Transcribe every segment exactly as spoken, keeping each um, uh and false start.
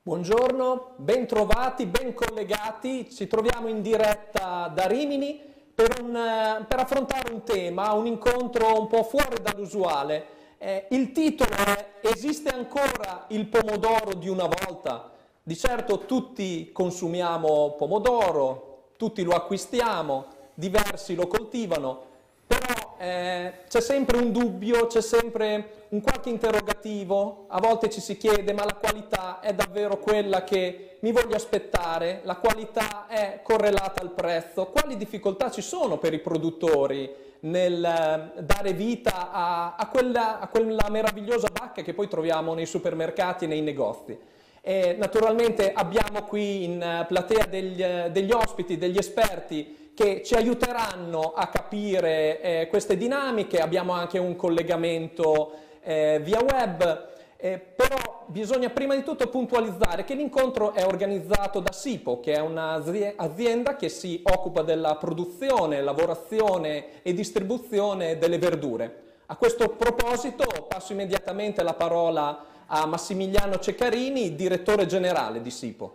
Buongiorno, ben trovati, ben collegati. Ci troviamo in diretta da Rimini per, un, per affrontare un tema, un incontro un po' fuori dall'usuale. Eh, il titolo è "Esiste ancora il pomodoro di una volta?". Di certo tutti consumiamo pomodoro, tutti lo acquistiamo, diversi lo coltivano, però eh, c'è sempre un dubbio, c'è sempre un qualche interrogativo. A volte ci si chiede: ma la qualità è davvero quella che mi voglio aspettare? La qualità è correlata al prezzo? Quali difficoltà ci sono per i produttori nel dare vita a, a, quella, a quella meravigliosa bacca che poi troviamo nei supermercati e nei negozi? E naturalmente abbiamo qui in platea degli, degli ospiti, degli esperti che ci aiuteranno a capire eh, queste dinamiche. Abbiamo anche un collegamento eh, via web, eh, però bisogna prima di tutto puntualizzare che l'incontro è organizzato da SIPO, che è un'azienda che si occupa della produzione, lavorazione e distribuzione delle verdure. A questo proposito passo immediatamente la parola a Massimiliano Ceccarini, direttore generale di SIPO.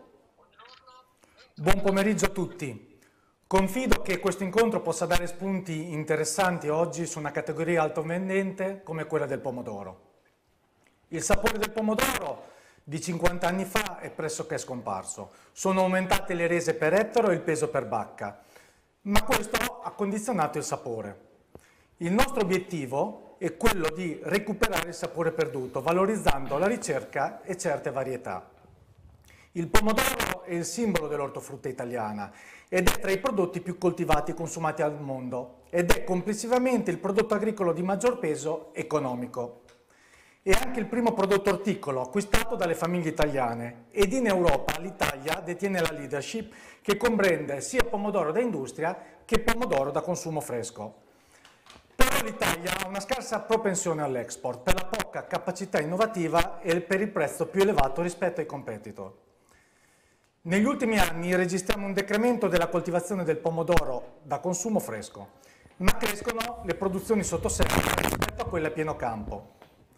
Buon pomeriggio a tutti. Confido che questo incontro possa dare spunti interessanti oggi su una categoria altovendente come quella del pomodoro. Il sapore del pomodoro di cinquanta anni fa è pressoché scomparso. Sono aumentate le rese per ettaro e il peso per bacca, ma questo ha condizionato il sapore. Il nostro obiettivo è quello di recuperare il sapore perduto, valorizzando la ricerca e certe varietà. Il pomodoro è il simbolo dell'ortofrutta italiana ed è tra i prodotti più coltivati e consumati al mondo ed è complessivamente il prodotto agricolo di maggior peso economico. È anche il primo prodotto orticolo acquistato dalle famiglie italiane ed in Europa l'Italia detiene la leadership che comprende sia pomodoro da industria che pomodoro da consumo fresco. Però l'Italia ha una scarsa propensione all'export per la poca capacità innovativa e per il prezzo più elevato rispetto ai competitor. Negli ultimi anni registriamo un decremento della coltivazione del pomodoro da consumo fresco, ma crescono le produzioni sottoserra rispetto a quelle a pieno campo.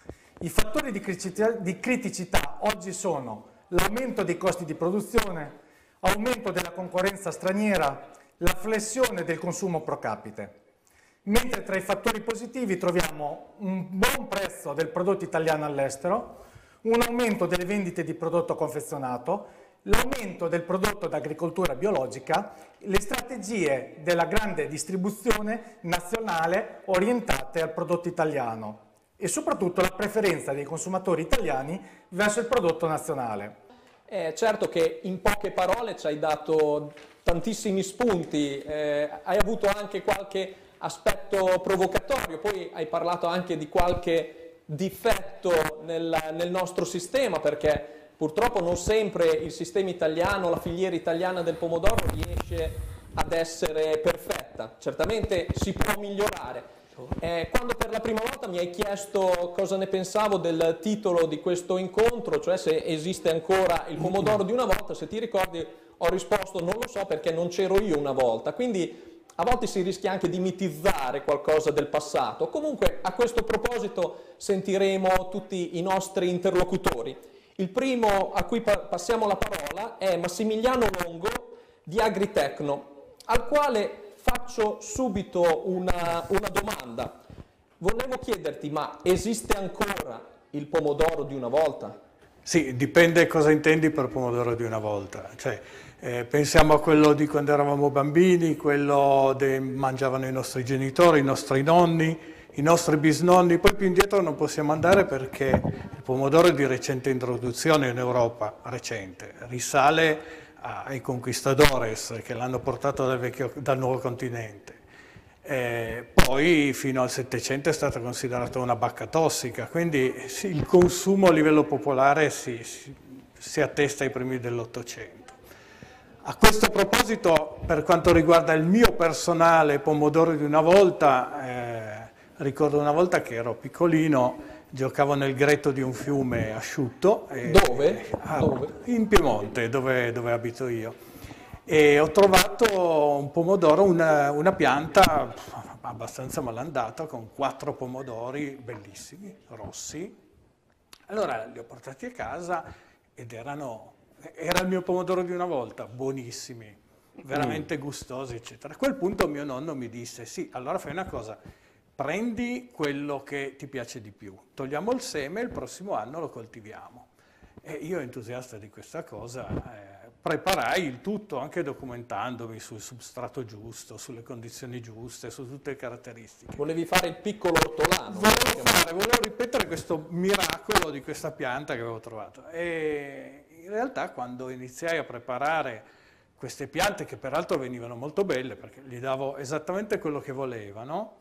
I fattori di criticità, di criticità oggi sono l'aumento dei costi di produzione, aumento della concorrenza straniera, la flessione del consumo pro capite. Mentre tra i fattori positivi troviamo un buon prezzo del prodotto italiano all'estero, un aumento delle vendite di prodotto confezionato, l'aumento del prodotto d'agricoltura biologica, le strategie della grande distribuzione nazionale orientate al prodotto italiano e soprattutto la preferenza dei consumatori italiani verso il prodotto nazionale. Eh, certo che in poche parole ci hai dato tantissimi spunti, eh, hai avuto anche qualche aspetto provocatorio, poi hai parlato anche di qualche difetto nel, nel nostro sistema, perché purtroppo non sempre il sistema italiano, la filiera italiana del pomodoro riesce ad essere perfetta. Certamente si può migliorare. Eh, quando per la prima volta mi hai chiesto cosa ne pensavo del titolo di questo incontro, cioè se esiste ancora il pomodoro di una volta, se ti ricordi ho risposto non lo so perché non c'ero io una volta, quindi a volte si rischia anche di mitizzare qualcosa del passato. Comunque a questo proposito sentiremo tutti i nostri interlocutori. Il primo a cui pa- passiamo la parola è Massimiliano Longo di Agritecno, al quale faccio subito una, una domanda. Volevo chiederti, ma esiste ancora il pomodoro di una volta? Sì, dipende cosa intendi per pomodoro di una volta. Cioè, eh, pensiamo a quello di quando eravamo bambini, quello che mangiavano i nostri genitori, i nostri nonni, i nostri bisnonni, poi più indietro non possiamo andare perché il pomodoro è di recente introduzione in Europa, recente, risale ai conquistadores che l'hanno portato dal, vecchio, dal nuovo continente. Eh, poi fino al Settecento è stata considerata una bacca tossica, quindi sì, il consumo a livello popolare si, si, si attesta ai primi dell'Ottocento. A questo proposito, per quanto riguarda il mio personale pomodoro di una volta, eh, ricordo una volta che ero piccolino, giocavo nel gretto di un fiume asciutto. E, Dove? Ah, Dove? In Piemonte, dove, dove abito io. E ho trovato un pomodoro, una, una pianta abbastanza malandata, con quattro pomodori bellissimi, rossi. Allora li ho portati a casa ed erano era il mio pomodoro di una volta, buonissimi, veramente gustosi, eccetera. A quel punto mio nonno mi disse, sì, allora fai una cosa, prendi quello che ti piace di più, togliamo il seme e il prossimo anno lo coltiviamo. E io, entusiasta di questa cosa, eh, preparai il tutto, anche documentandomi sul substrato giusto, sulle condizioni giuste, su tutte le caratteristiche. Volevi fare il piccolo ortolano. Volevo, fare, volevo ripetere questo miracolo di questa pianta che avevo trovato. E in realtà quando iniziai a preparare queste piante, che peraltro venivano molto belle, perché gli davo esattamente quello che volevano,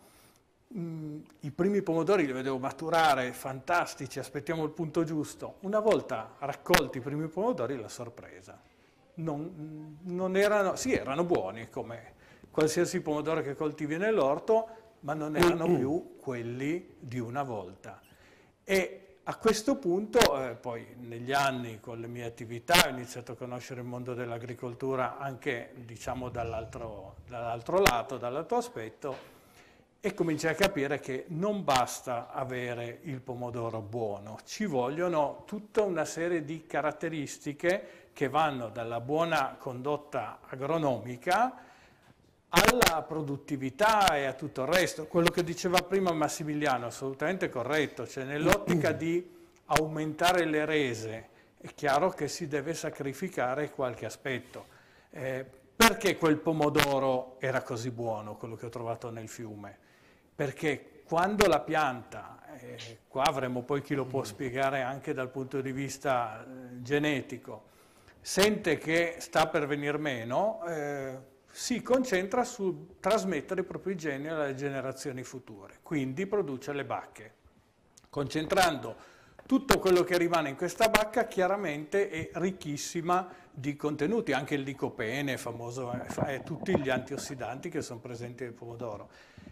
i primi pomodori li vedevo maturare, fantastici, aspettiamo il punto giusto. Una volta raccolti i primi pomodori, la sorpresa. Non, non erano, sì, erano buoni come qualsiasi pomodoro che coltivi nell'orto, ma non erano più quelli di una volta. E a questo punto, eh, poi negli anni con le mie attività, ho iniziato a conoscere il mondo dell'agricoltura anche, diciamo, dall'altro dall'altro lato, dall'altro aspetto, e cominciai a capire che non basta avere il pomodoro buono, ci vogliono tutta una serie di caratteristiche che vanno dalla buona condotta agronomica alla produttività e a tutto il resto. Quello che diceva prima Massimiliano è assolutamente corretto, cioè nell'ottica di aumentare le rese è chiaro che si deve sacrificare qualche aspetto. Eh, perché quel pomodoro era così buono, quello che ho trovato nel fiume? Perché quando la pianta, eh, qua avremo poi chi lo può spiegare anche dal punto di vista eh, genetico, sente che sta per venir meno, eh, si concentra su trasmettere i propri geni alle generazioni future, quindi produce le bacche. Concentrando tutto quello che rimane in questa bacca chiaramente è ricchissima di contenuti, anche il licopene è famoso, è tutti gli antiossidanti che sono presenti nel pomodoro.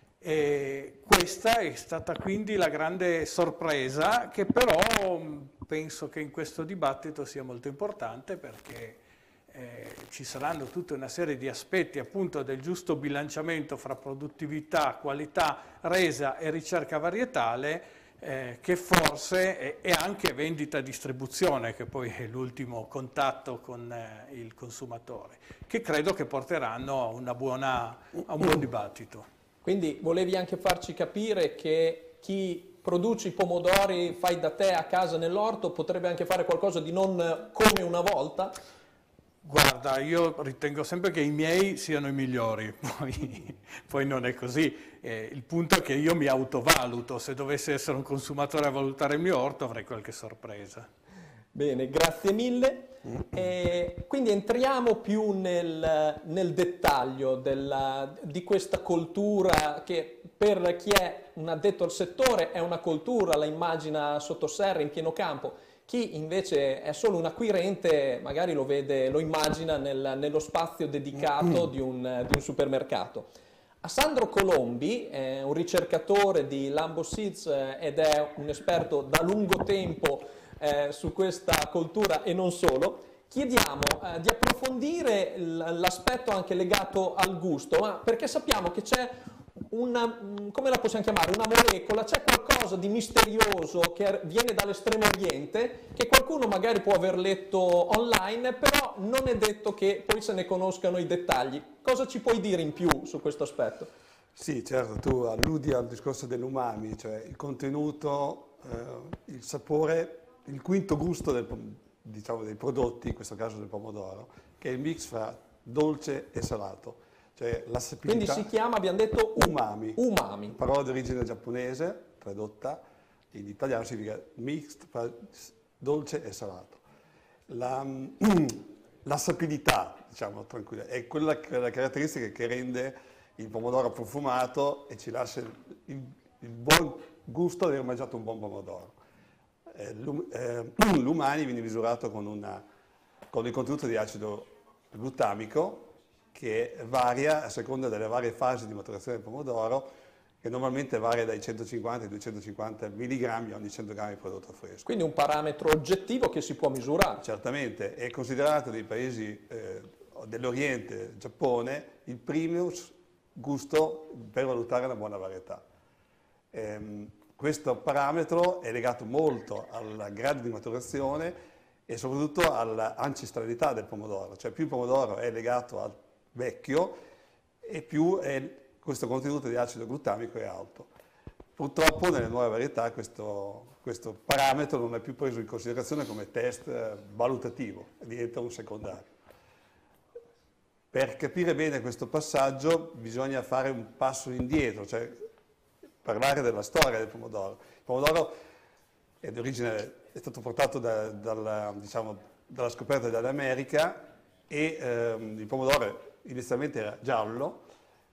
E questa è stata quindi la grande sorpresa, che però penso che in questo dibattito sia molto importante, perché eh, ci saranno tutta una serie di aspetti appunto del giusto bilanciamento fra produttività, qualità, resa e ricerca varietale, eh, che forse è, è anche vendita e distribuzione, che poi è l'ultimo contatto con eh, il consumatore, che credo che porteranno a, una buona, a un buon dibattito. Quindi volevi anche farci capire che chi produce i pomodori fai da te a casa nell'orto potrebbe anche fare qualcosa di non come una volta? Guarda, io ritengo sempre che i miei siano i migliori, poi, poi non è così. Eh, il punto è che io mi autovaluto, se dovesse essere un consumatore a valutare il mio orto avrei qualche sorpresa. Bene, grazie mille. E quindi entriamo più nel, nel dettaglio della, di questa coltura che per chi è un addetto al settore è una coltura, la immagina sotto serra in pieno campo. Chi invece è solo un acquirente magari lo vede, lo immagina nel, nello spazio dedicato di un, di un supermercato. A Sandro Colombi è un ricercatore di Lambo Seeds eh, ed è un esperto da lungo tempo Eh, su questa coltura e non solo. Chiediamo eh, di approfondire l'aspetto anche legato al gusto, ma perché sappiamo che c'è una, come la possiamo chiamare, una molecola, c'è qualcosa di misterioso che viene dall'estremo oriente, che qualcuno magari può aver letto online, però non è detto che poi se ne conoscano i dettagli. Cosa ci puoi dire in più su questo aspetto? Sì, certo, tu alludi al discorso dell'umami, cioè il contenuto, eh, il sapore, il quinto gusto del, diciamo, dei prodotti, in questo caso del pomodoro, che è il mix fra dolce e salato. Cioè la Quindi si chiama, abbiamo detto, umami. Umami. Parola d'origine giapponese, tradotta in italiano significa mix fra dolce e salato. La, la sapidità, diciamo, tranquilla, è quella, quella caratteristica che rende il pomodoro profumato e ci lascia il, il buon gusto di aver mangiato un buon pomodoro. L'umani viene misurato con, una, con il contenuto di acido glutamico che varia a seconda delle varie fasi di maturazione del pomodoro, che normalmente varia dai centocinquanta ai duecentocinquanta milligrammi ogni cento grammi di prodotto fresco. Quindi un parametro oggettivo che si può misurare. Certamente, è considerato dai paesi eh, dell'Oriente, Giappone, il primus gusto per valutare una buona varietà. Ehm, Questo parametro è legato molto al grado di maturazione e soprattutto all'ancestralità del pomodoro, cioè più il pomodoro è legato al vecchio e più è, questo contenuto di acido glutamico è alto. Purtroppo nelle nuove varietà questo, questo parametro non è più preso in considerazione come test valutativo, diventa un secondario. Per capire bene questo passaggio bisogna fare un passo indietro, cioè parlare della storia del pomodoro. Il pomodoro è di origine, è stato portato da, dalla, diciamo, dalla scoperta dell'America e ehm, il pomodoro inizialmente era giallo,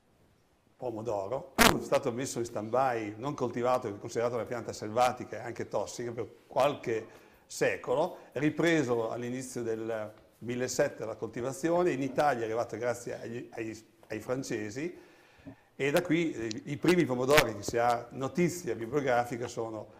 pomodoro, è stato messo in stand-by, non coltivato, è considerato una pianta selvatica e anche tossica per qualche secolo, ripreso all'inizio del millesettecento la coltivazione, in Italia è arrivato grazie agli, ai, ai francesi e da qui i, i primi pomodori che si ha notizia bibliografica sono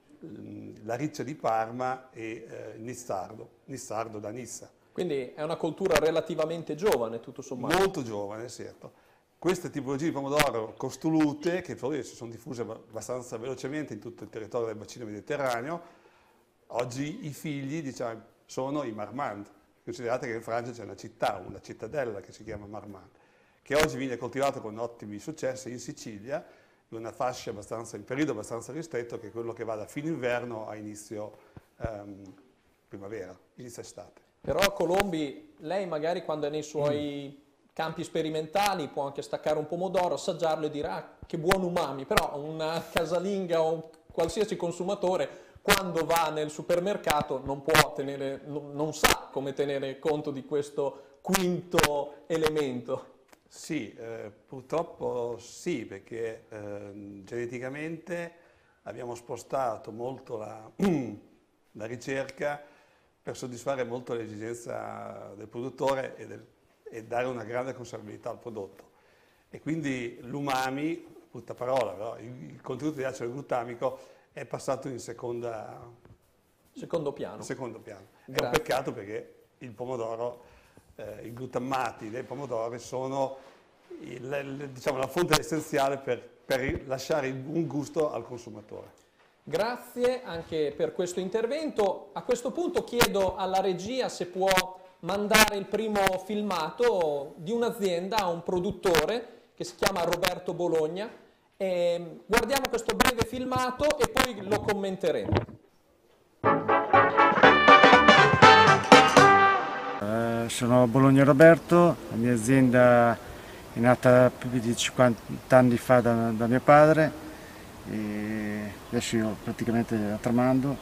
la Riccia di Parma e eh, Nizzardo, Nizzardo da Nizza. Quindi è una coltura relativamente giovane, tutto sommato. Molto giovane, certo. Queste tipologie di pomodoro costolute, che poi si sono diffuse abbastanza velocemente in tutto il territorio del bacino mediterraneo, oggi i figli, diciamo, sono i Marmande. Considerate che in Francia c'è una città, una cittadella che si chiama Marmande, che oggi viene coltivato con ottimi successi in Sicilia, in una fascia abbastanza, in periodo abbastanza ristretto, che è quello che va da fine inverno a inizio um, primavera, inizio estate. Però Colombi, lei magari quando è nei suoi mm. campi sperimentali può anche staccare un pomodoro, assaggiarlo e dire ah, che buon umami, però una casalinga o un qualsiasi consumatore quando va nel supermercato non può tenere, non, non sa come tenere conto di questo quinto elemento. Sì, eh, purtroppo sì, perché eh, geneticamente abbiamo spostato molto la, la ricerca per soddisfare molto l'esigenza del produttore e, del, e dare una grande conservabilità al prodotto. E quindi l'umami, brutta parola, però, il, il contenuto di acido glutamico è passato in seconda, secondo piano. Secondo piano. È Grazie. un peccato perché il pomodoro... Eh, i glutammati dei pomodori sono il, il, diciamo, la fonte essenziale per, per lasciare un gusto al consumatore. Grazie anche per questo intervento. A questo punto chiedo alla regia se può mandare il primo filmato di un'azienda a un produttore che si chiama Roberto Bologna. E guardiamo questo breve filmato e poi lo commenteremo. Sono Bologna Roberto, la mia azienda è nata più di cinquanta anni fa da, da mio padre e adesso io praticamente la tramando.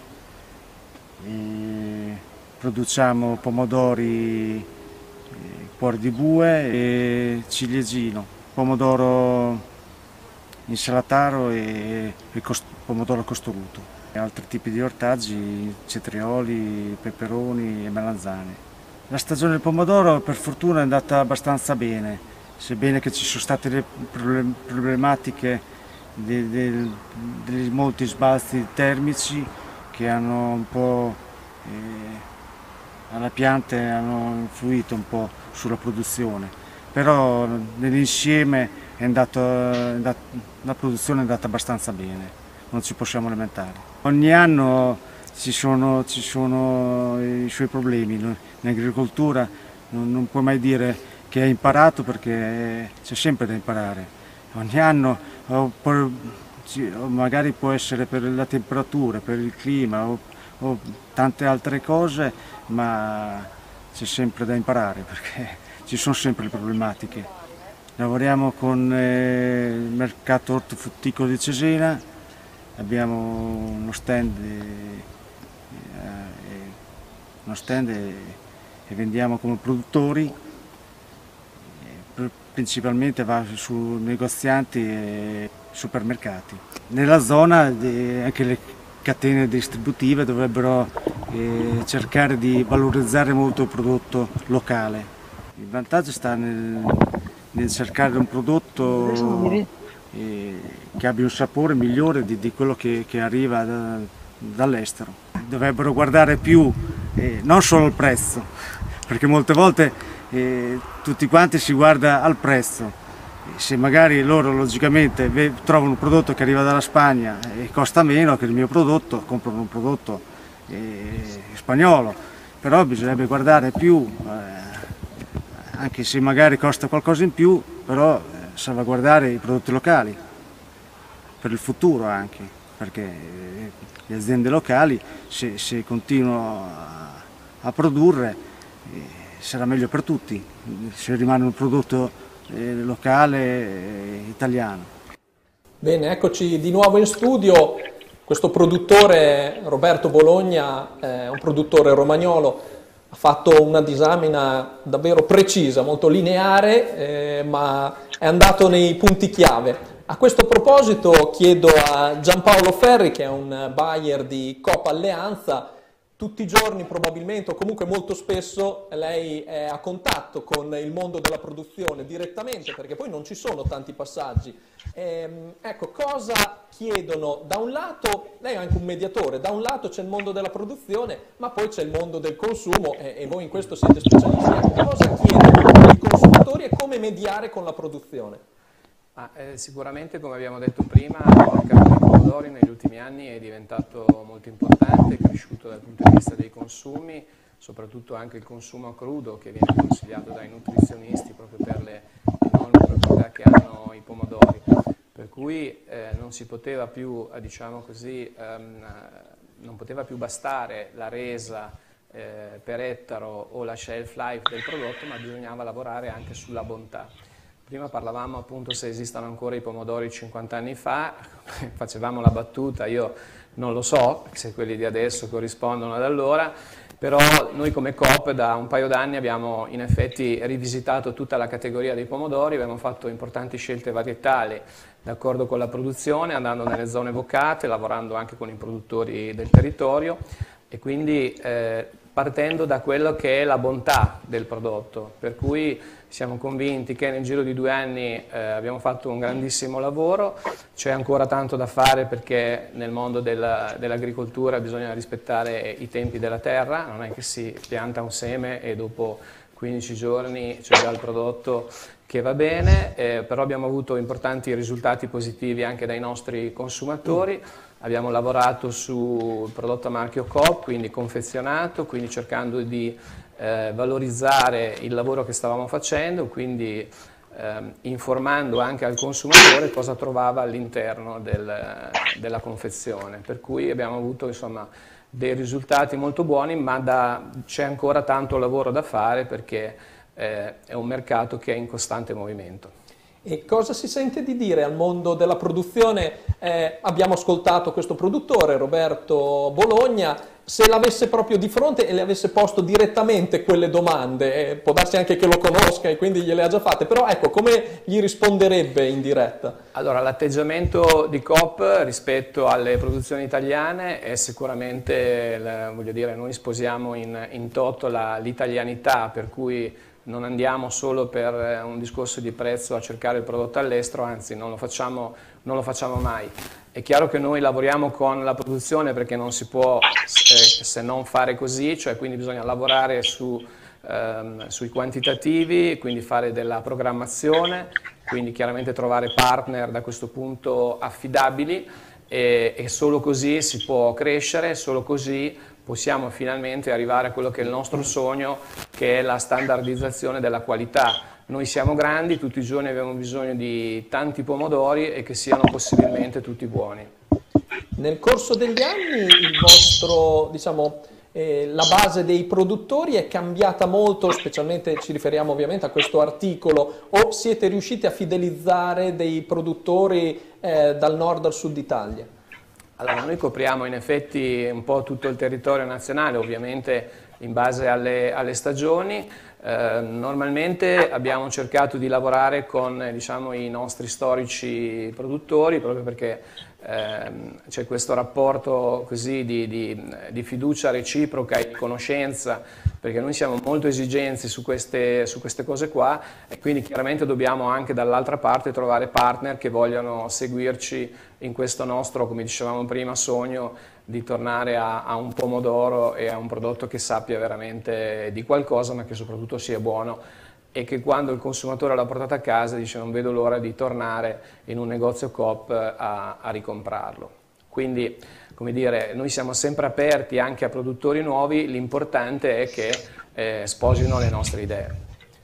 E produciamo pomodori, cuori di bue e ciliegino, pomodoro insalataro e, e cost, pomodoro costoluto, e altri tipi di ortaggi, cetrioli, peperoni e melanzane. La stagione del pomodoro per fortuna è andata abbastanza bene, sebbene che ci sono state le problematiche dei, dei, dei molti sbalzi termici che hanno un po' eh, alla pianta hanno influito un po' sulla produzione, però nell'insieme è andato, è andato, la produzione è andata abbastanza bene, non ci possiamo lamentare. Ogni anno Ci sono, ci sono i suoi problemi, in agricoltura non, non puoi mai dire che hai imparato perché c'è sempre da imparare. Ogni anno o per, o magari può essere per la temperatura, per il clima o, o tante altre cose, ma c'è sempre da imparare perché ci sono sempre le problematiche. Lavoriamo con eh, il mercato ortofrutticolo di Cesena, abbiamo uno stand eh, uno stand e, e vendiamo come produttori, principalmente va su negozianti e supermercati. Nella zona de, anche le catene distributive dovrebbero eh, cercare di valorizzare molto il prodotto locale. Il vantaggio sta nel, nel cercare un prodotto eh, che abbia un sapore migliore di, di quello che, che arriva da, dall'estero. Dovrebbero guardare più eh, non solo il prezzo, perché molte volte eh, tutti quanti si guarda al prezzo. Se magari loro logicamente trovano un prodotto che arriva dalla Spagna e costa meno che il mio prodotto, comprano un prodotto eh, spagnolo, però bisognerebbe guardare più, eh, anche se magari costa qualcosa in più, però eh, salvaguardare i prodotti locali, per il futuro anche, perché eh, le aziende locali, se, se continuano a, a produrre, eh, sarà meglio per tutti, se rimane un prodotto eh, locale eh, italiano. Bene, eccoci di nuovo in studio. Questo produttore, Roberto Bologna, è un produttore romagnolo, ha fatto una disamina davvero precisa, molto lineare, eh, ma è andato nei punti chiave. A questo proposito chiedo a Giampaolo Ferri, che è un buyer di Coop Alleanza, tutti i giorni probabilmente, o comunque molto spesso, lei è a contatto con il mondo della produzione direttamente, perché poi non ci sono tanti passaggi. Ehm, ecco, cosa chiedono? Da un lato, lei è anche un mediatore, da un lato c'è il mondo della produzione, ma poi c'è il mondo del consumo e, e voi in questo siete specialisti. Ecco, cosa chiedono i consumatori e come mediare con la produzione? Ah, eh, sicuramente, come abbiamo detto prima, il mercato dei pomodori negli ultimi anni è diventato molto importante, è cresciuto dal punto di vista dei consumi, soprattutto anche il consumo a crudo che viene consigliato dai nutrizionisti proprio per le enormi proprietà che hanno i pomodori. Per cui eh, non si poteva più, eh, diciamo così, ehm, non poteva più bastare la resa eh, per ettaro o la shelf life del prodotto, ma bisognava lavorare anche sulla bontà. Prima parlavamo appunto se esistono ancora i pomodori cinquanta anni fa, facevamo la battuta, io non lo so se quelli di adesso corrispondono ad allora, però noi come Coop da un paio d'anni abbiamo in effetti rivisitato tutta la categoria dei pomodori, abbiamo fatto importanti scelte varietali d'accordo con la produzione, andando nelle zone vocate, lavorando anche con i produttori del territorio e quindi eh, partendo da quello che è la bontà del prodotto, per cui siamo convinti che nel giro di due anni eh, abbiamo fatto un grandissimo lavoro, c'è ancora tanto da fare perché nel mondo dell'agricoltura bisogna rispettare i tempi della terra, non è che si pianta un seme e dopo quindici giorni c'è già il prodotto che va bene, eh, però abbiamo avuto importanti risultati positivi anche dai nostri consumatori. Abbiamo lavorato sul prodotto a marchio Coop, quindi confezionato, quindi cercando di eh, valorizzare il lavoro che stavamo facendo, quindi eh, informando anche al consumatore cosa trovava all'interno del, della confezione. Per cui abbiamo avuto insomma dei risultati molto buoni, ma c'è ancora tanto lavoro da fare perché eh, è un mercato che è in costante movimento. E cosa si sente di dire al mondo della produzione? Eh, abbiamo ascoltato questo produttore, Roberto Bologna, se l'avesse proprio di fronte e le avesse posto direttamente quelle domande, eh, può darsi anche che lo conosca e quindi gliele ha già fatte, però ecco, come gli risponderebbe in diretta? Allora, l'atteggiamento di Coop rispetto alle produzioni italiane è sicuramente, voglio dire, noi sposiamo in, in toto l'italianità, per cui non andiamo solo per un discorso di prezzo a cercare il prodotto all'estero, anzi non lo facciamo, non lo facciamo mai. È chiaro che noi lavoriamo con la produzione perché non si può eh, se non fare così, cioè quindi bisogna lavorare su, ehm, sui quantitativi, quindi fare della programmazione, quindi chiaramente trovare partner da questo punto affidabili e, e solo così si può crescere, solo così possiamo finalmente arrivare a quello che è il nostro sogno, che è la standardizzazione della qualità. Noi siamo grandi, tutti i giorni abbiamo bisogno di tanti pomodori e che siano possibilmente tutti buoni. Nel corso degli anni il vostro, diciamo, eh, la base dei produttori è cambiata molto, specialmente ci riferiamo ovviamente a questo articolo, o siete riusciti a fidelizzare dei produttori eh, dal nord al sud Italia? Allora, noi copriamo in effetti un po' tutto il territorio nazionale, ovviamente in base alle, alle stagioni. Eh, normalmente abbiamo cercato di lavorare con diciamo, i nostri storici produttori, proprio perché eh, c'è questo rapporto così di, di, di fiducia reciproca e di conoscenza, perché noi siamo molto esigenti su queste, su queste cose qua e quindi chiaramente dobbiamo anche dall'altra parte trovare partner che vogliano seguirci in questo nostro, come dicevamo prima, sogno di tornare a, a un pomodoro e a un prodotto che sappia veramente di qualcosa, ma che soprattutto sia buono e che quando il consumatore l'ha portato a casa dice non vedo l'ora di tornare in un negozio Coop a, a ricomprarlo. Quindi come dire, noi siamo sempre aperti anche a produttori nuovi, l'importante è che eh, sposino le nostre idee.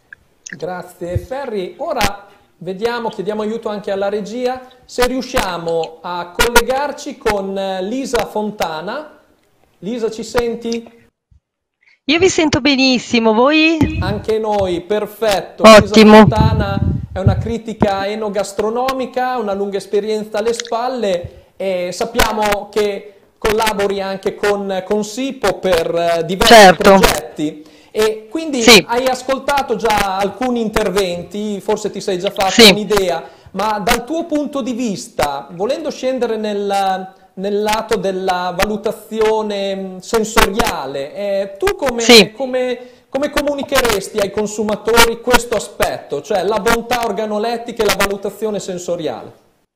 Grazie Ferri. Ora vediamo, chiediamo aiuto anche alla regia, se riusciamo a collegarci con Lisa Fontana. Lisa, ci senti? Io vi sento benissimo, voi? Anche noi, perfetto. Ottimo. Lisa Fontana è una critica enogastronomica, una lunga esperienza alle spalle e sappiamo che collabori anche con, con SIPO per diversi certo. progetti. E quindi sì. hai ascoltato già alcuni interventi, forse ti sei già fatto sì. un'idea, ma dal tuo punto di vista, volendo scendere nel, nel lato della valutazione sensoriale, eh, tu come, sì. come, come comunicheresti ai consumatori questo aspetto, cioè la bontà organolettica e la valutazione sensoriale?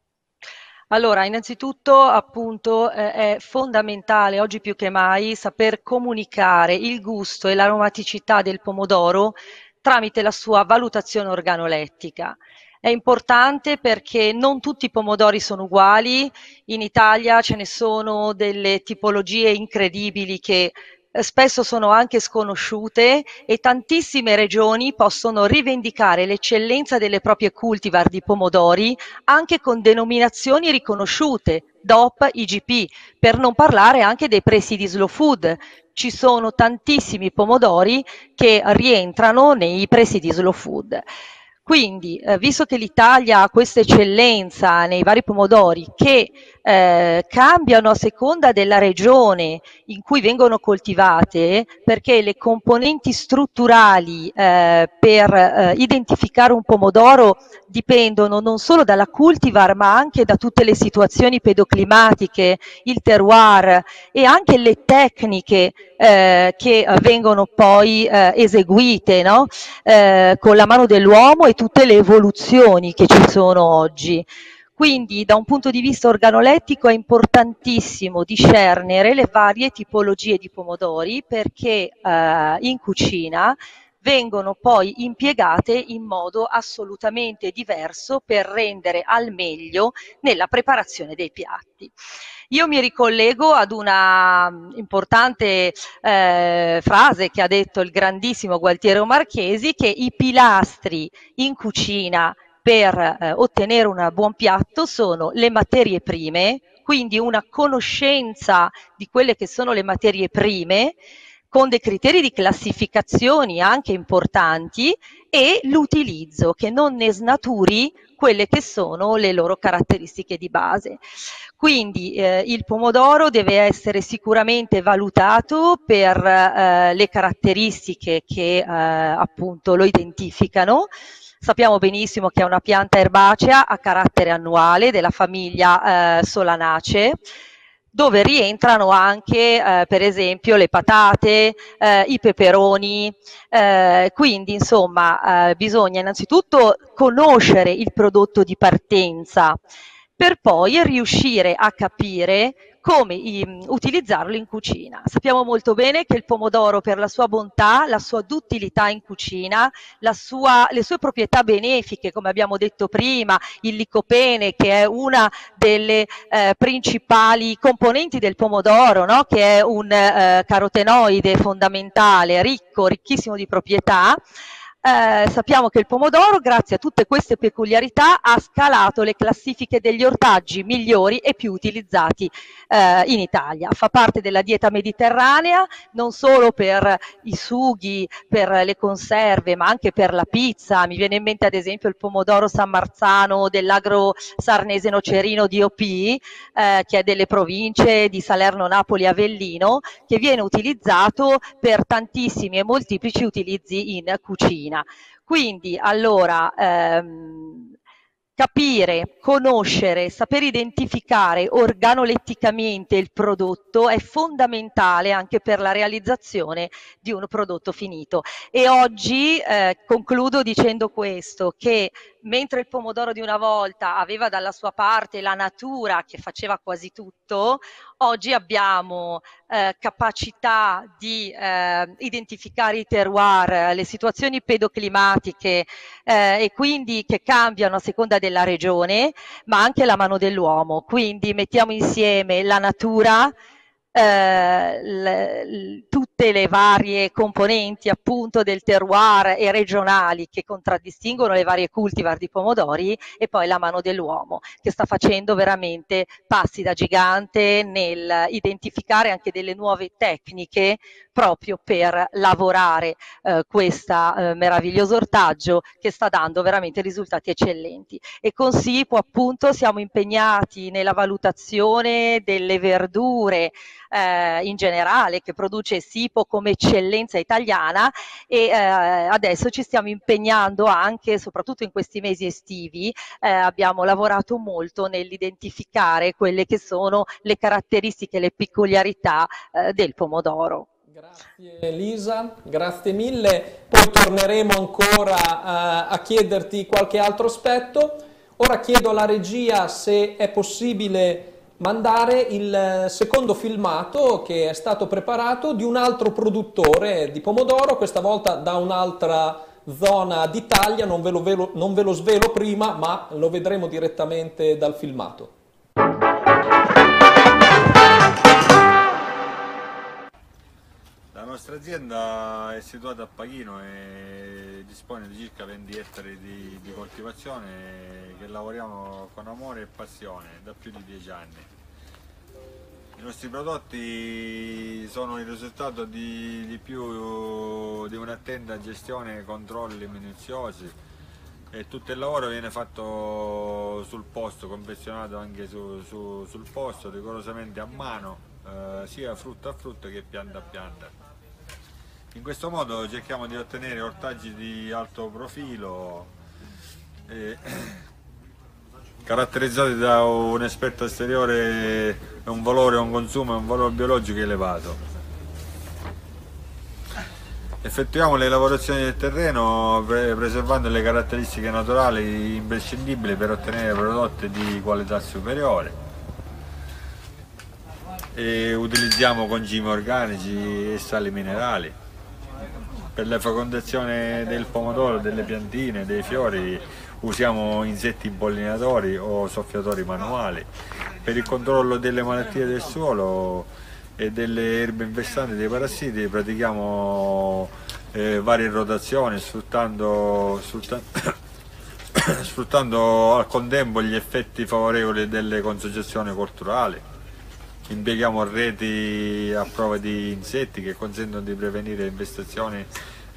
Allora, innanzitutto appunto eh, è fondamentale oggi più che mai saper comunicare il gusto e l'aromaticità del pomodoro tramite la sua valutazione organolettica. È importante perché non tutti i pomodori sono uguali, in Italia ce ne sono delle tipologie incredibili che spesso sono anche sconosciute e tantissime regioni possono rivendicare l'eccellenza delle proprie cultivar di pomodori anche con denominazioni riconosciute, D O P, I G P, per non parlare anche dei presidi slow food. Ci sono tantissimi pomodori che rientrano nei presidi slow food. Quindi, eh, visto che l'Italia ha questa eccellenza nei vari pomodori che eh, cambiano a seconda della regione in cui vengono coltivate, perché le componenti strutturali eh, per eh, identificare un pomodoro dipendono non solo dalla cultivar ma anche da tutte le situazioni pedoclimatiche, il terroir e anche le tecniche eh, che vengono poi eh, eseguite, no? eh, con la mano dell'uomo e tutte le evoluzioni che ci sono oggi. Quindi da un punto di vista organolettico è importantissimo discernere le varie tipologie di pomodori perché eh, in cucina vengono poi impiegate in modo assolutamente diverso per rendere al meglio nella preparazione dei piatti. Io mi ricollego ad una importante eh, frase che ha detto il grandissimo Gualtiero Marchesi, che i pilastri in cucina per eh, ottenere un buon piatto sono le materie prime, quindi una conoscenza di quelle che sono le materie prime, con dei criteri di classificazioni anche importanti e l'utilizzo che non ne snaturi quelle che sono le loro caratteristiche di base. Quindi eh, il pomodoro deve essere sicuramente valutato per eh, le caratteristiche che eh, appunto lo identificano. Sappiamo benissimo che è una pianta erbacea a carattere annuale della famiglia eh, Solanaceae, dove rientrano anche eh, per esempio le patate, eh, i peperoni, eh, quindi insomma eh, bisogna innanzitutto conoscere il prodotto di partenza per poi riuscire a capire come um, utilizzarlo in cucina. Sappiamo molto bene che il pomodoro, per la sua bontà, la sua duttilità in cucina, la sua, le sue proprietà benefiche, come abbiamo detto prima, il licopene, che è una delle eh, principali componenti del pomodoro, no? Che è un eh, carotenoide fondamentale, ricco, ricchissimo di proprietà. Eh, sappiamo che il pomodoro, grazie a tutte queste peculiarità, ha scalato le classifiche degli ortaggi migliori e più utilizzati eh, in Italia. Fa parte della dieta mediterranea, non solo per i sughi, per le conserve, ma anche per la pizza. Mi viene in mente ad esempio il pomodoro San Marzano dell'agro sarnese nocerino D O P, eh, che è delle province di Salerno, Napoli, Avellino, che viene utilizzato per tantissimi e molteplici utilizzi in cucina. Quindi allora ehm, capire, conoscere, saper identificare organoletticamente il prodotto è fondamentale anche per la realizzazione di un prodotto finito. E oggi eh, concludo dicendo questo, che mentre il pomodoro di una volta aveva dalla sua parte la natura che faceva quasi tutto, oggi abbiamo eh, capacità di eh, identificare i terroir, le situazioni pedoclimatiche eh, e quindi che cambiano a seconda della regione, ma anche la mano dell'uomo. Quindi mettiamo insieme la natura, Eh, le, le, tutte le varie componenti appunto del terroir e regionali che contraddistinguono le varie cultivar di pomodori, e poi la mano dell'uomo che sta facendo veramente passi da gigante nel identificare anche delle nuove tecniche proprio per lavorare eh, questo eh, meraviglioso ortaggio che sta dando veramente risultati eccellenti. E con SIPO appunto siamo impegnati nella valutazione delle verdure Eh, in generale, che produce SIPO come eccellenza italiana, e eh, adesso ci stiamo impegnando anche, soprattutto in questi mesi estivi, eh, abbiamo lavorato molto nell'identificare quelle che sono le caratteristiche, le peculiarità eh, del pomodoro. Grazie Elisa, grazie mille, poi torneremo ancora uh, a chiederti qualche altro aspetto. Ora chiedo alla regia se è possibile mandare il secondo filmato che è stato preparato di un altro produttore di pomodoro, questa volta da un'altra zona d'Italia, non ve lo velo, non ve lo svelo prima, ma lo vedremo direttamente dal filmato. La nostra azienda è situata a Pachino e dispone di circa venti ettari di, di coltivazione che lavoriamo con amore e passione da più di dieci anni. I nostri prodotti sono il risultato di, di più di un'attenta gestione e controlli minuziosi, e tutto il lavoro viene fatto sul posto, confezionato anche su, su, sul posto, rigorosamente a mano, eh, sia frutto a frutto che pianta a pianta. In questo modo cerchiamo di ottenere ortaggi di alto profilo, eh, caratterizzati da un aspetto esteriore, un valore, un consumo e un valore biologico elevato. Effettuiamo le lavorazioni del terreno pre preservando le caratteristiche naturali imprescindibili per ottenere prodotti di qualità superiore, e utilizziamo concimi organici e sali minerali. Per la fecondazione del pomodoro, delle piantine, dei fiori usiamo insetti impollinatori o soffiatori manuali. Per il controllo delle malattie del suolo e delle erbe infestanti dei parassiti pratichiamo eh, varie rotazioni, sfruttando, sfruttando, sfruttando al contempo gli effetti favorevoli delle consociazioni culturali. Impieghiamo reti a prova di insetti che consentono di prevenire infestazioni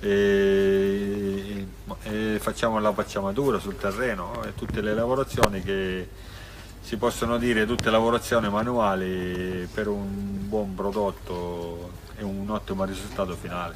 e, e facciamo la pacciamatura sul terreno e tutte le lavorazioni che si possono dire, tutte lavorazioni manuali per un buon prodotto e un ottimo risultato finale.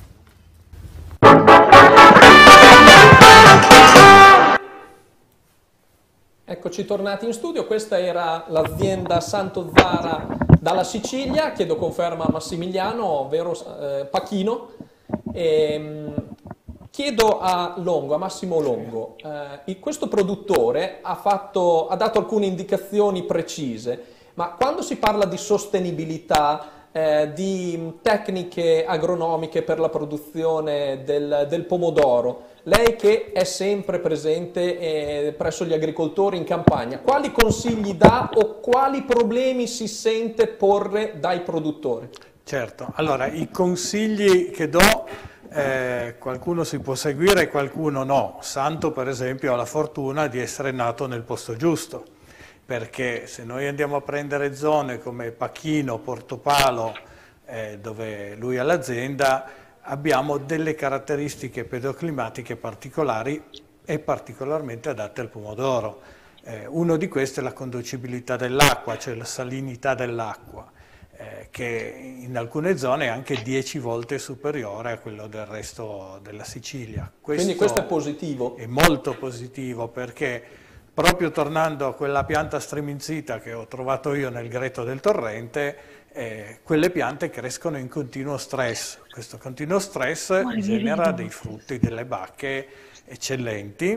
Eccoci tornati in studio, questa era l'azienda Santo Zara dalla Sicilia, chiedo conferma a Massimiliano, ovvero eh, Pachino. E, chiedo a Longo, a Massimo Longo, eh, questo produttore ha, fatto, ha dato alcune indicazioni precise, ma quando si parla di sostenibilità, eh, di tecniche agronomiche per la produzione del, del pomodoro, lei che è sempre presente eh, presso gli agricoltori in campagna, quali consigli dà o quali problemi si sente porre dai produttori? Certo, allora i consigli che do, eh, qualcuno si può seguire e qualcuno no. Santo per esempio ha la fortuna di essere nato nel posto giusto, perché se noi andiamo a prendere zone come Pachino, Portopalo, eh, dove lui ha l'azienda, abbiamo delle caratteristiche pedoclimatiche particolari e particolarmente adatte al pomodoro. Eh, uno di questi è la conducibilità dell'acqua, cioè la salinità dell'acqua, eh, che in alcune zone è anche dieci volte superiore a quello del resto della Sicilia. Questo Quindi questo è positivo? È molto positivo, perché proprio tornando a quella pianta striminzita che ho trovato io nel greto del torrente, eh, quelle piante crescono in continuo stress. Questo continuo stress genera dei frutti, delle bacche eccellenti,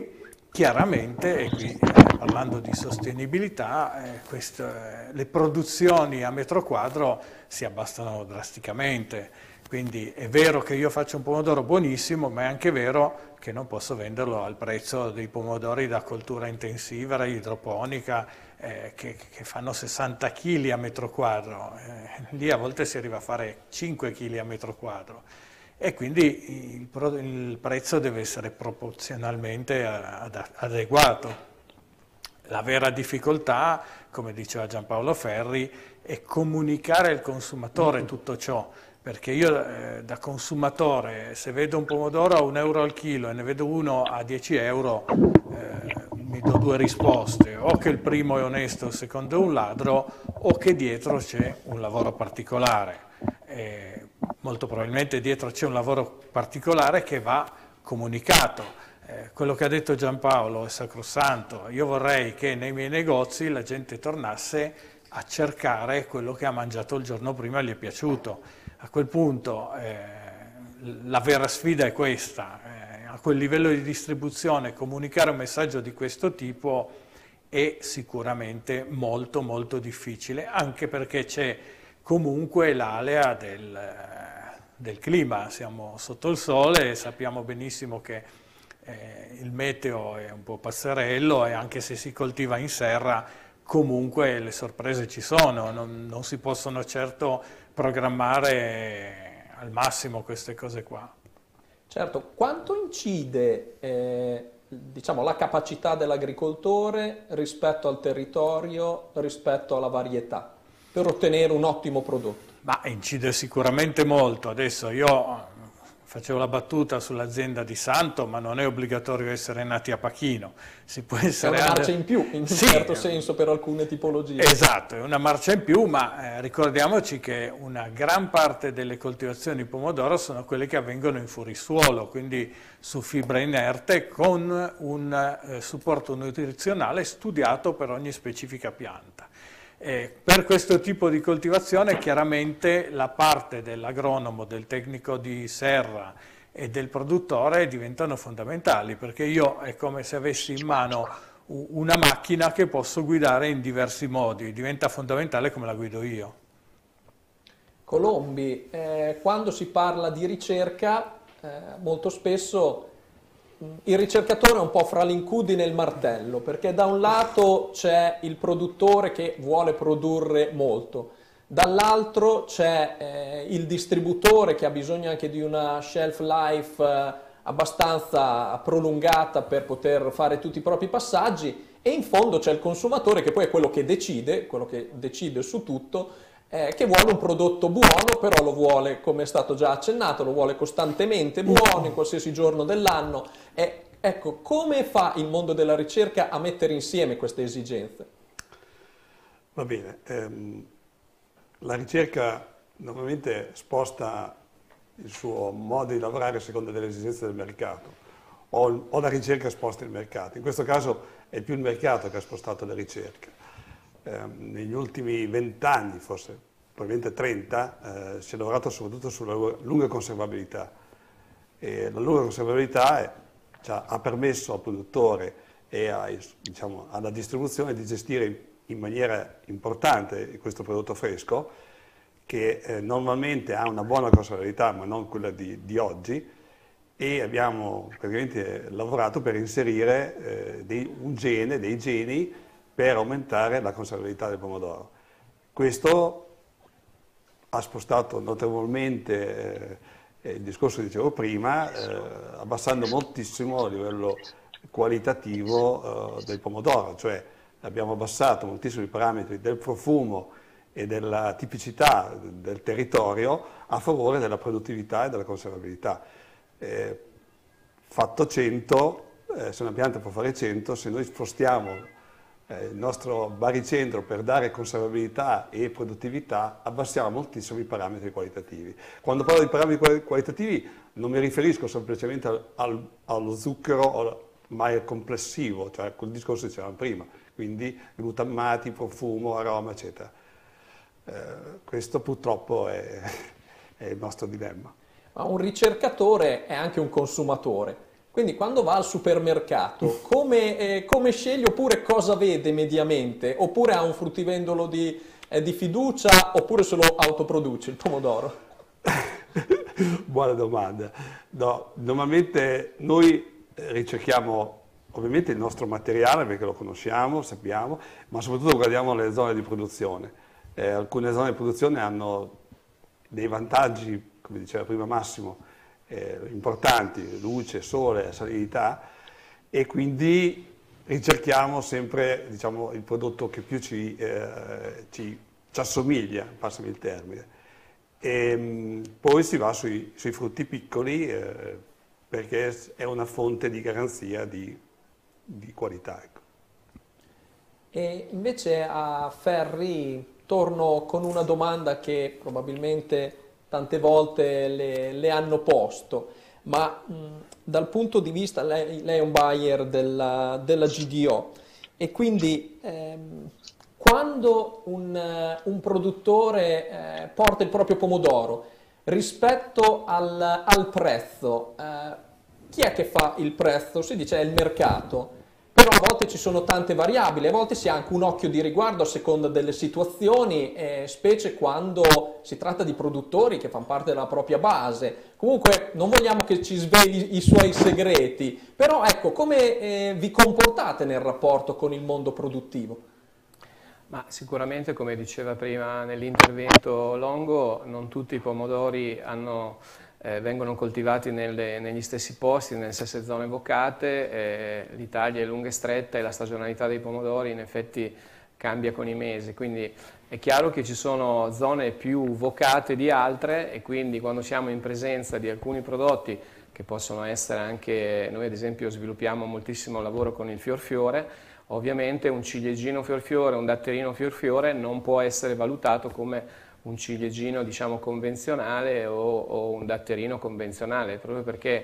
chiaramente, e qui eh, parlando di sostenibilità, eh, questo, eh, le produzioni a metro quadro si abbassano drasticamente, quindi è vero che io faccio un pomodoro buonissimo, ma è anche vero che non posso venderlo al prezzo dei pomodori da coltura intensiva, idroponica, eh, che, che fanno sessanta chili a metro quadro, eh, lì a volte si arriva a fare cinque chili a metro quadro. E quindi il, il prezzo deve essere proporzionalmente ad, adeguato. La vera difficoltà, come diceva Giampaolo Ferri, è comunicare al consumatore tutto ciò, perché io eh, da consumatore, se vedo un pomodoro a un euro al chilo e ne vedo uno a dieci euro, eh, mi do due risposte: o che il primo è onesto, il secondo è un ladro, o che dietro c'è un lavoro particolare. Eh, molto probabilmente dietro c'è un lavoro particolare che va comunicato. Eh, quello che ha detto Giampaolo è sacrosanto. Io vorrei che nei miei negozi la gente tornasse a cercare quello che ha mangiato il giorno prima e gli è piaciuto. A quel punto eh, la vera sfida è questa, eh, a quel livello di distribuzione comunicare un messaggio di questo tipo è sicuramente molto molto difficile, anche perché c'è comunque l'alea del, del clima, siamo sotto il sole e sappiamo benissimo che eh, il meteo è un po' passerello e anche se si coltiva in serra comunque le sorprese ci sono, non, non si possono certo programmare al massimo queste cose qua. Certo, quanto incide eh, diciamo, la capacità dell'agricoltore rispetto al territorio, rispetto alla varietà, per ottenere un ottimo prodotto? Ma incide sicuramente molto. Adesso io facevo la battuta sull'azienda di Santo, ma non è obbligatorio essere nati a Pachino. Si può essere è una marcia in più, in un sì, certo senso, per alcune tipologie. Esatto, è una marcia in più, ma eh, ricordiamoci che una gran parte delle coltivazioni di pomodoro sono quelle che avvengono in fuorisuolo, quindi su fibra inerte, con un eh, supporto nutrizionale studiato per ogni specifica pianta. Eh, per questo tipo di coltivazione chiaramente la parte dell'agronomo, del tecnico di serra e del produttore diventano fondamentali, perché io è come se avessi in mano una macchina che posso guidare in diversi modi, diventa fondamentale come la guido io. Colombi, eh, quando si parla di ricerca eh, molto spesso il ricercatore è un po' fra l'incudine e il martello, perché da un lato c'è il produttore che vuole produrre molto, dall'altro c'è eh, il distributore che ha bisogno anche di una shelf life eh, abbastanza prolungata per poter fare tutti i propri passaggi, e in fondo c'è il consumatore che poi è quello che decide, quello che decide su tutto, eh, che vuole un prodotto buono, però lo vuole, come è stato già accennato, lo vuole costantemente buono in qualsiasi giorno dell'anno. E, ecco, come fa il mondo della ricerca a mettere insieme queste esigenze? Va bene, ehm, la ricerca normalmente sposta il suo modo di lavorare a seconda delle esigenze del mercato, o, o la ricerca sposta il mercato. In questo caso è più il mercato che ha spostato la ricerca. Eh, negli ultimi vent'anni, forse probabilmente trenta, eh, si è lavorato soprattutto sulla lunga conservabilità, e la lunga conservabilità è, cioè, ha permesso al produttore e ai, diciamo, alla distribuzione di gestire in maniera importante questo prodotto fresco, che eh, normalmente ha una buona conservabilità ma non quella di, di oggi, e abbiamo praticamente lavorato per inserire eh, dei, un gene, dei geni per aumentare la conservabilità del pomodoro. Questo ha spostato notevolmente eh, il discorso che dicevo prima, eh, abbassando moltissimo il livello qualitativo eh, del pomodoro, cioè abbiamo abbassato moltissimi parametri del profumo e della tipicità del territorio a favore della produttività e della conservabilità. Eh, fatto cento, eh, se una pianta può fare cento, se noi spostiamo il nostro baricentro per dare conservabilità e produttività, abbassiamo moltissimo i parametri qualitativi. Quando parlo di parametri qualitativi non mi riferisco semplicemente al, al, allo zucchero, ma al complessivo, cioè quel discorso che dicevamo prima, quindi glutammati, profumo, aroma, eccetera. Eh, questo purtroppo è, è il nostro dilemma. Ma un ricercatore è anche un consumatore. Quindi quando va al supermercato, come, eh, come sceglie, oppure cosa vede mediamente? Oppure ha un fruttivendolo di, eh, di fiducia, oppure se lo autoproduce il pomodoro? Buona domanda. No, normalmente noi ricerchiamo ovviamente il nostro materiale perché lo conosciamo, sappiamo, ma soprattutto guardiamo le zone di produzione. Eh, alcune zone di produzione hanno dei vantaggi, come diceva prima Massimo, eh, importanti, luce, sole, salinità, e quindi ricerchiamo sempre, diciamo, il prodotto che più ci, eh, ci, ci assomiglia, passami il termine. E mh, poi si va sui, sui frutti piccoli eh, perché è una fonte di garanzia di di qualità. Ecco. E invece a Ferri torno con una domanda che probabilmente tante volte le, le hanno posto, ma mh, dal punto di vista, lei, lei è un buyer della, della G D O, e quindi ehm, quando un, un produttore eh, porta il proprio pomodoro rispetto al, al prezzo, eh, chi è che fa il prezzo? Si dice è il mercato. Però a volte ci sono tante variabili, a volte si ha anche un occhio di riguardo a seconda delle situazioni, eh, specie quando si tratta di produttori che fanno parte della propria base. Comunque non vogliamo che ci sveli i suoi segreti, però ecco, come eh, vi comportate nel rapporto con il mondo produttivo? Ma sicuramente, come diceva prima nell'intervento Longo, non tutti i pomodori hanno... Eh, vengono coltivati nelle, negli stessi posti, nelle stesse zone vocate, eh, l'Italia è lunga e stretta e la stagionalità dei pomodori in effetti cambia con i mesi, quindi è chiaro che ci sono zone più vocate di altre, e quindi quando siamo in presenza di alcuni prodotti che possono essere anche, noi ad esempio sviluppiamo moltissimo lavoro con il fior-fiore, ovviamente un ciliegino fior-fiore, un datterino fior-fiore non può essere valutato come un ciliegino, diciamo, convenzionale o, o un datterino convenzionale, proprio perché,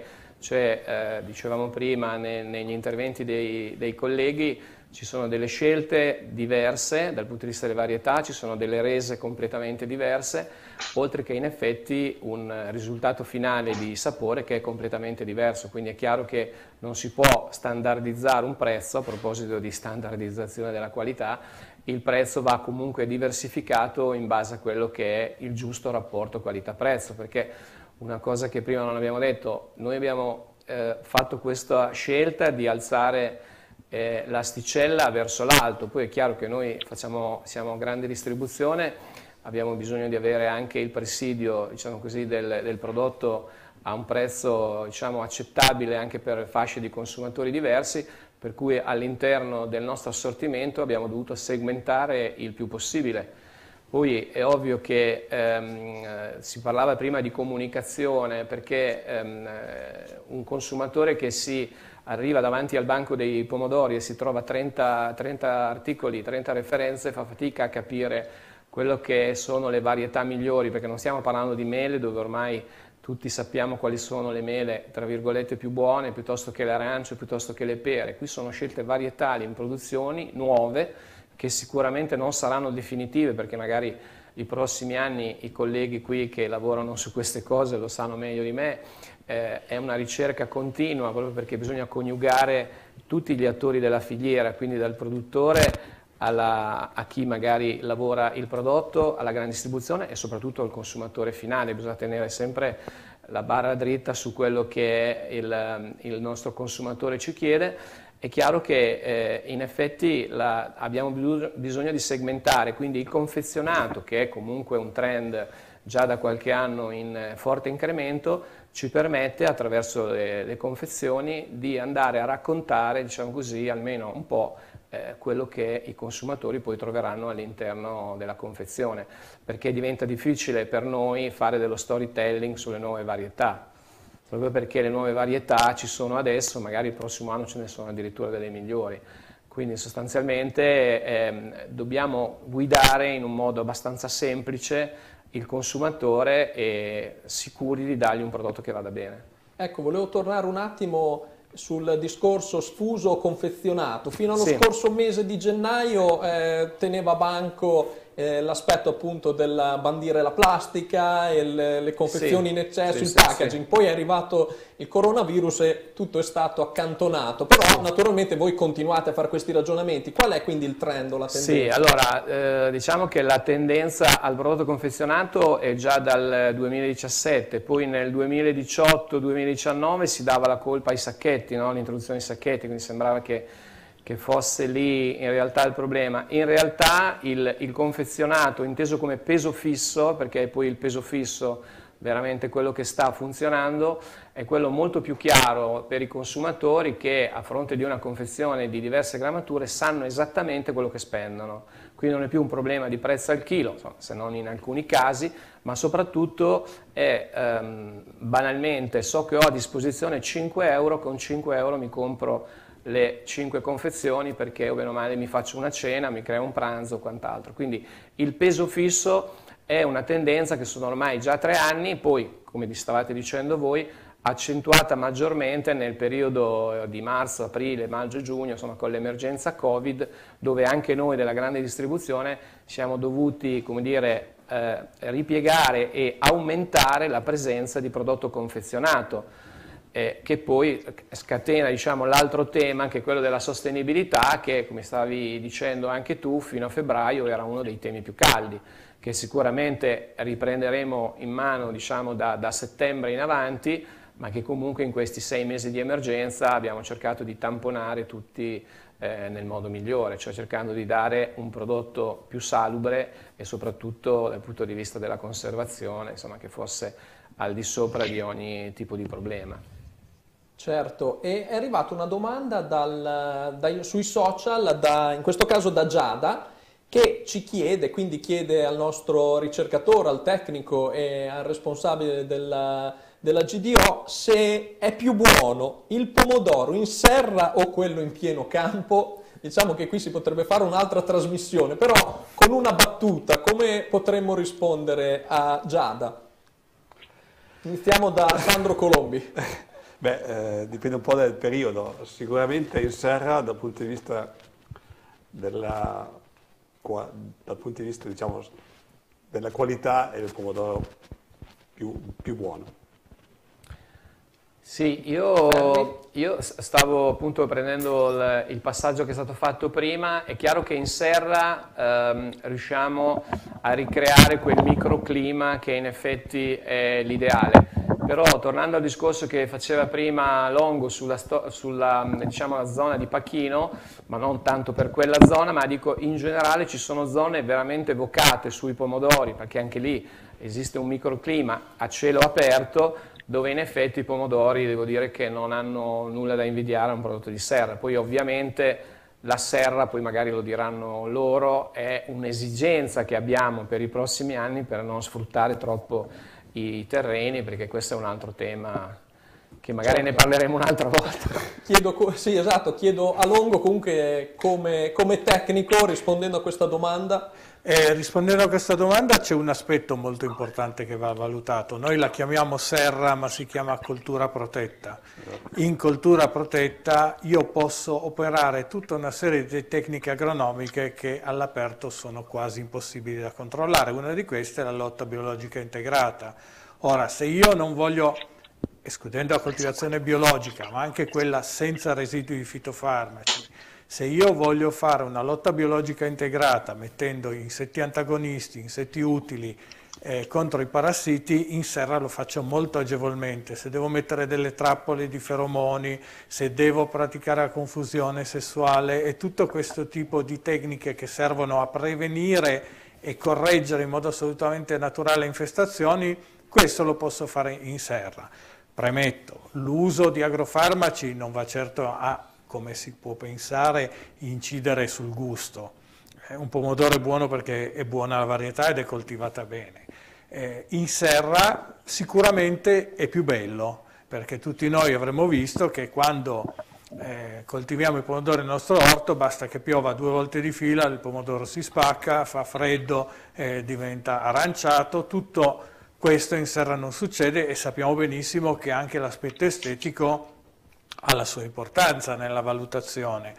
cioè, eh, dicevamo prima ne, negli interventi dei, dei colleghi, ci sono delle scelte diverse dal punto di vista delle varietà, ci sono delle rese completamente diverse, oltre che in effetti un risultato finale di sapore che è completamente diverso, quindi è chiaro che non si può standardizzare un prezzo. A proposito di standardizzazione della qualità, il prezzo va comunque diversificato in base a quello che è il giusto rapporto qualità-prezzo, perché una cosa che prima non abbiamo detto, noi abbiamo eh, fatto questa scelta di alzare eh, l'asticella verso l'alto, poi è chiaro che noi facciamo, siamo grande distribuzione, abbiamo bisogno di avere anche il presidio, diciamo così, del, del prodotto a un prezzo, diciamo, accettabile anche per fasce di consumatori diversi, per cui all'interno del nostro assortimento abbiamo dovuto segmentare il più possibile. Poi è ovvio che ehm, si parlava prima di comunicazione, perché ehm, un consumatore che si arriva davanti al banco dei pomodori e si trova trenta, trenta articoli, trenta referenze, fa fatica a capire quello che sono le varietà migliori, perché non stiamo parlando di mele dove ormai tutti sappiamo quali sono le mele, tra virgolette, più buone, piuttosto che le arance, piuttosto che le pere. Qui sono scelte varietali in produzioni nuove, che sicuramente non saranno definitive, perché magari i prossimi anni i colleghi qui che lavorano su queste cose lo sanno meglio di me, eh, è una ricerca continua, proprio perché bisogna coniugare tutti gli attori della filiera, quindi dal produttore alla, a chi magari lavora il prodotto, alla grande distribuzione e soprattutto al consumatore finale. Bisogna tenere sempre la barra dritta su quello che il, il nostro consumatore ci chiede. È chiaro che eh, in effetti la, abbiamo bisogno di segmentare, quindi il confezionato, che è comunque un trend già da qualche anno in forte incremento, ci permette attraverso le, le confezioni di andare a raccontare, diciamo così, almeno un po' eh, quello che i consumatori poi troveranno all'interno della confezione, perché diventa difficile per noi fare dello storytelling sulle nuove varietà, proprio perché le nuove varietà ci sono adesso, magari il prossimo anno ce ne sono addirittura delle migliori. Quindi sostanzialmente ehm, dobbiamo guidare in un modo abbastanza semplice il consumatore e sicuri di dargli un prodotto che vada bene. Ecco, volevo tornare un attimo sul discorso sfuso confezionato. Fino allo Sì. scorso mese di gennaio eh, teneva banco eh, l'aspetto appunto della bandire la plastica, e le, le confezioni Sì, in eccesso, sì, il sì, packaging, sì. poi è arrivato il coronavirus e tutto è stato accantonato, però naturalmente voi continuate a fare questi ragionamenti. Qual è quindi il trend o la tendenza? Sì, allora eh, diciamo che la tendenza al prodotto confezionato è già dal duemiladiciassette, poi nel duemiladiciotto duemiladiciannove si dava la colpa ai sacchetti, no? L'introduzione dei sacchetti, quindi sembrava che, che fosse lì in realtà il problema. In realtà il, il confezionato, inteso come peso fisso, perché è poi il peso fisso veramente quello che sta funzionando, è quello molto più chiaro per i consumatori che a fronte di una confezione di diverse grammature sanno esattamente quello che spendono. Quindi non è più un problema di prezzo al chilo, insomma, se non in alcuni casi, ma soprattutto è ehm, banalmente so che ho a disposizione cinque euro, con cinque euro mi compro le cinque confezioni perché o bene o male mi faccio una cena, mi creo un pranzo o quant'altro. Quindi il peso fisso è una tendenza che sono ormai già tre anni, poi come stavate dicendo voi, accentuata maggiormente nel periodo di marzo, aprile, maggio, giugno, insomma con l'emergenza Covid, dove anche noi della grande distribuzione siamo dovuti, come dire, eh, ripiegare e aumentare la presenza di prodotto confezionato. Eh, che poi scatena, diciamo, l'altro tema, che è quello della sostenibilità, che come stavi dicendo anche tu, fino a febbraio era uno dei temi più caldi, che sicuramente riprenderemo in mano, diciamo, da, da settembre in avanti, ma che comunque in questi sei mesi di emergenza abbiamo cercato di tamponare tutti eh, nel modo migliore, cioè cercando di dare un prodotto più salubre e soprattutto dal punto di vista della conservazione, insomma, che fosse al di sopra di ogni tipo di problema. Certo, e è arrivata una domanda dal, dai, sui social, da, in questo caso da Giada, che ci chiede, quindi chiede al nostro ricercatore, al tecnico e al responsabile della, della G D O se è più buono il pomodoro in serra o quello in pieno campo. Diciamo che qui si potrebbe fare un'altra trasmissione, però con una battuta come potremmo rispondere a Giada? Iniziamo da Sandro Colombi. Beh, eh, dipende un po' dal periodo. Sicuramente in serra dal punto di vista della, dal punto di vista, diciamo, della qualità è il pomodoro più, più buono. Sì, io, io stavo appunto prendendo il, il passaggio che è stato fatto prima. È chiaro che in serra ehm, riusciamo a ricreare quel microclima che in effetti è l'ideale. Però tornando al discorso che faceva prima Longo sulla, sulla diciamo, la zona di Pachino, ma non tanto per quella zona, ma dico in generale ci sono zone veramente vocate sui pomodori, perché anche lì esiste un microclima a cielo aperto, dove in effetti i pomodori, devo dire che non hanno nulla da invidiare a un prodotto di serra. Poi ovviamente la serra, poi magari lo diranno loro, è un'esigenza che abbiamo per i prossimi anni per non sfruttare troppo i terreni, perché questo è un altro tema che magari certo. ne parleremo un'altra volta. Chiedo, sì, esatto, chiedo a Longo comunque come, come tecnico, rispondendo a questa domanda. Eh, rispondendo a questa domanda c'è un aspetto molto importante che va valutato. Noi la chiamiamo serra, ma si chiama coltura protetta. In coltura protetta io posso operare tutta una serie di tecniche agronomiche che all'aperto sono quasi impossibili da controllare. Una di queste è la lotta biologica integrata. Ora, se io non voglio, escludendo la coltivazione biologica, ma anche quella senza residui di fitofarmaci, se io voglio fare una lotta biologica integrata mettendo insetti antagonisti, insetti utili eh, contro i parassiti, in serra lo faccio molto agevolmente. Se devo mettere delle trappole di feromoni, se devo praticare la confusione sessuale e tutto questo tipo di tecniche che servono a prevenire e correggere in modo assolutamente naturale infestazioni, questo lo posso fare in serra. Premetto, l'uso di agrofarmaci non va certo a, come si può pensare, incidere sul gusto. Eh, un pomodoro è buono perché è buona la varietà ed è coltivata bene. Eh, in serra sicuramente è più bello, perché tutti noi avremmo visto che quando eh, coltiviamo i pomodori nel nostro orto basta che piova due volte di fila, il pomodoro si spacca, fa freddo, eh, diventa aranciato. Tutto questo in serra non succede e sappiamo benissimo che anche l'aspetto estetico ha la sua importanza nella valutazione.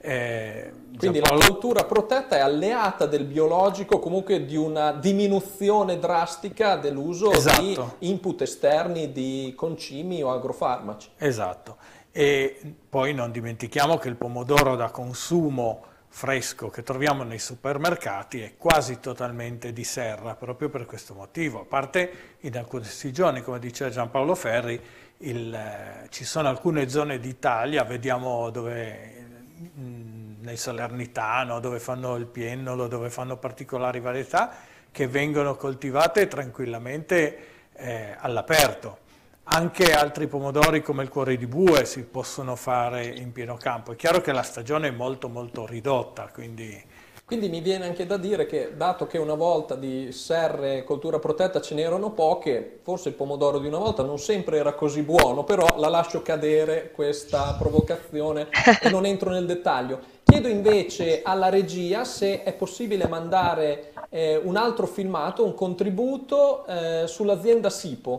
Eh, Quindi Giampaolo... la coltura protetta è alleata del biologico, comunque di una diminuzione drastica dell'uso Esatto. di input esterni di concimi o agrofarmaci. Esatto. E poi non dimentichiamo che il pomodoro da consumo fresco che troviamo nei supermercati è quasi totalmente di serra, proprio per questo motivo. A parte in alcune stagioni, come diceva Giampaolo Ferri, il, eh, ci sono alcune zone d'Italia, vediamo dove, mh, nel Salernitano, dove fanno il piennolo, dove fanno particolari varietà, che vengono coltivate tranquillamente eh, all'aperto. Anche altri pomodori come il cuore di bue si possono fare in pieno campo. È chiaro che la stagione è molto molto ridotta, quindi... Quindi mi viene anche da dire che, dato che una volta di serre e coltura protetta ce n'erano poche, forse il pomodoro di una volta non sempre era così buono, però la lascio cadere questa provocazione e non entro nel dettaglio. Chiedo invece alla regia se è possibile mandare eh, un altro filmato, un contributo eh, sull'azienda Sipo.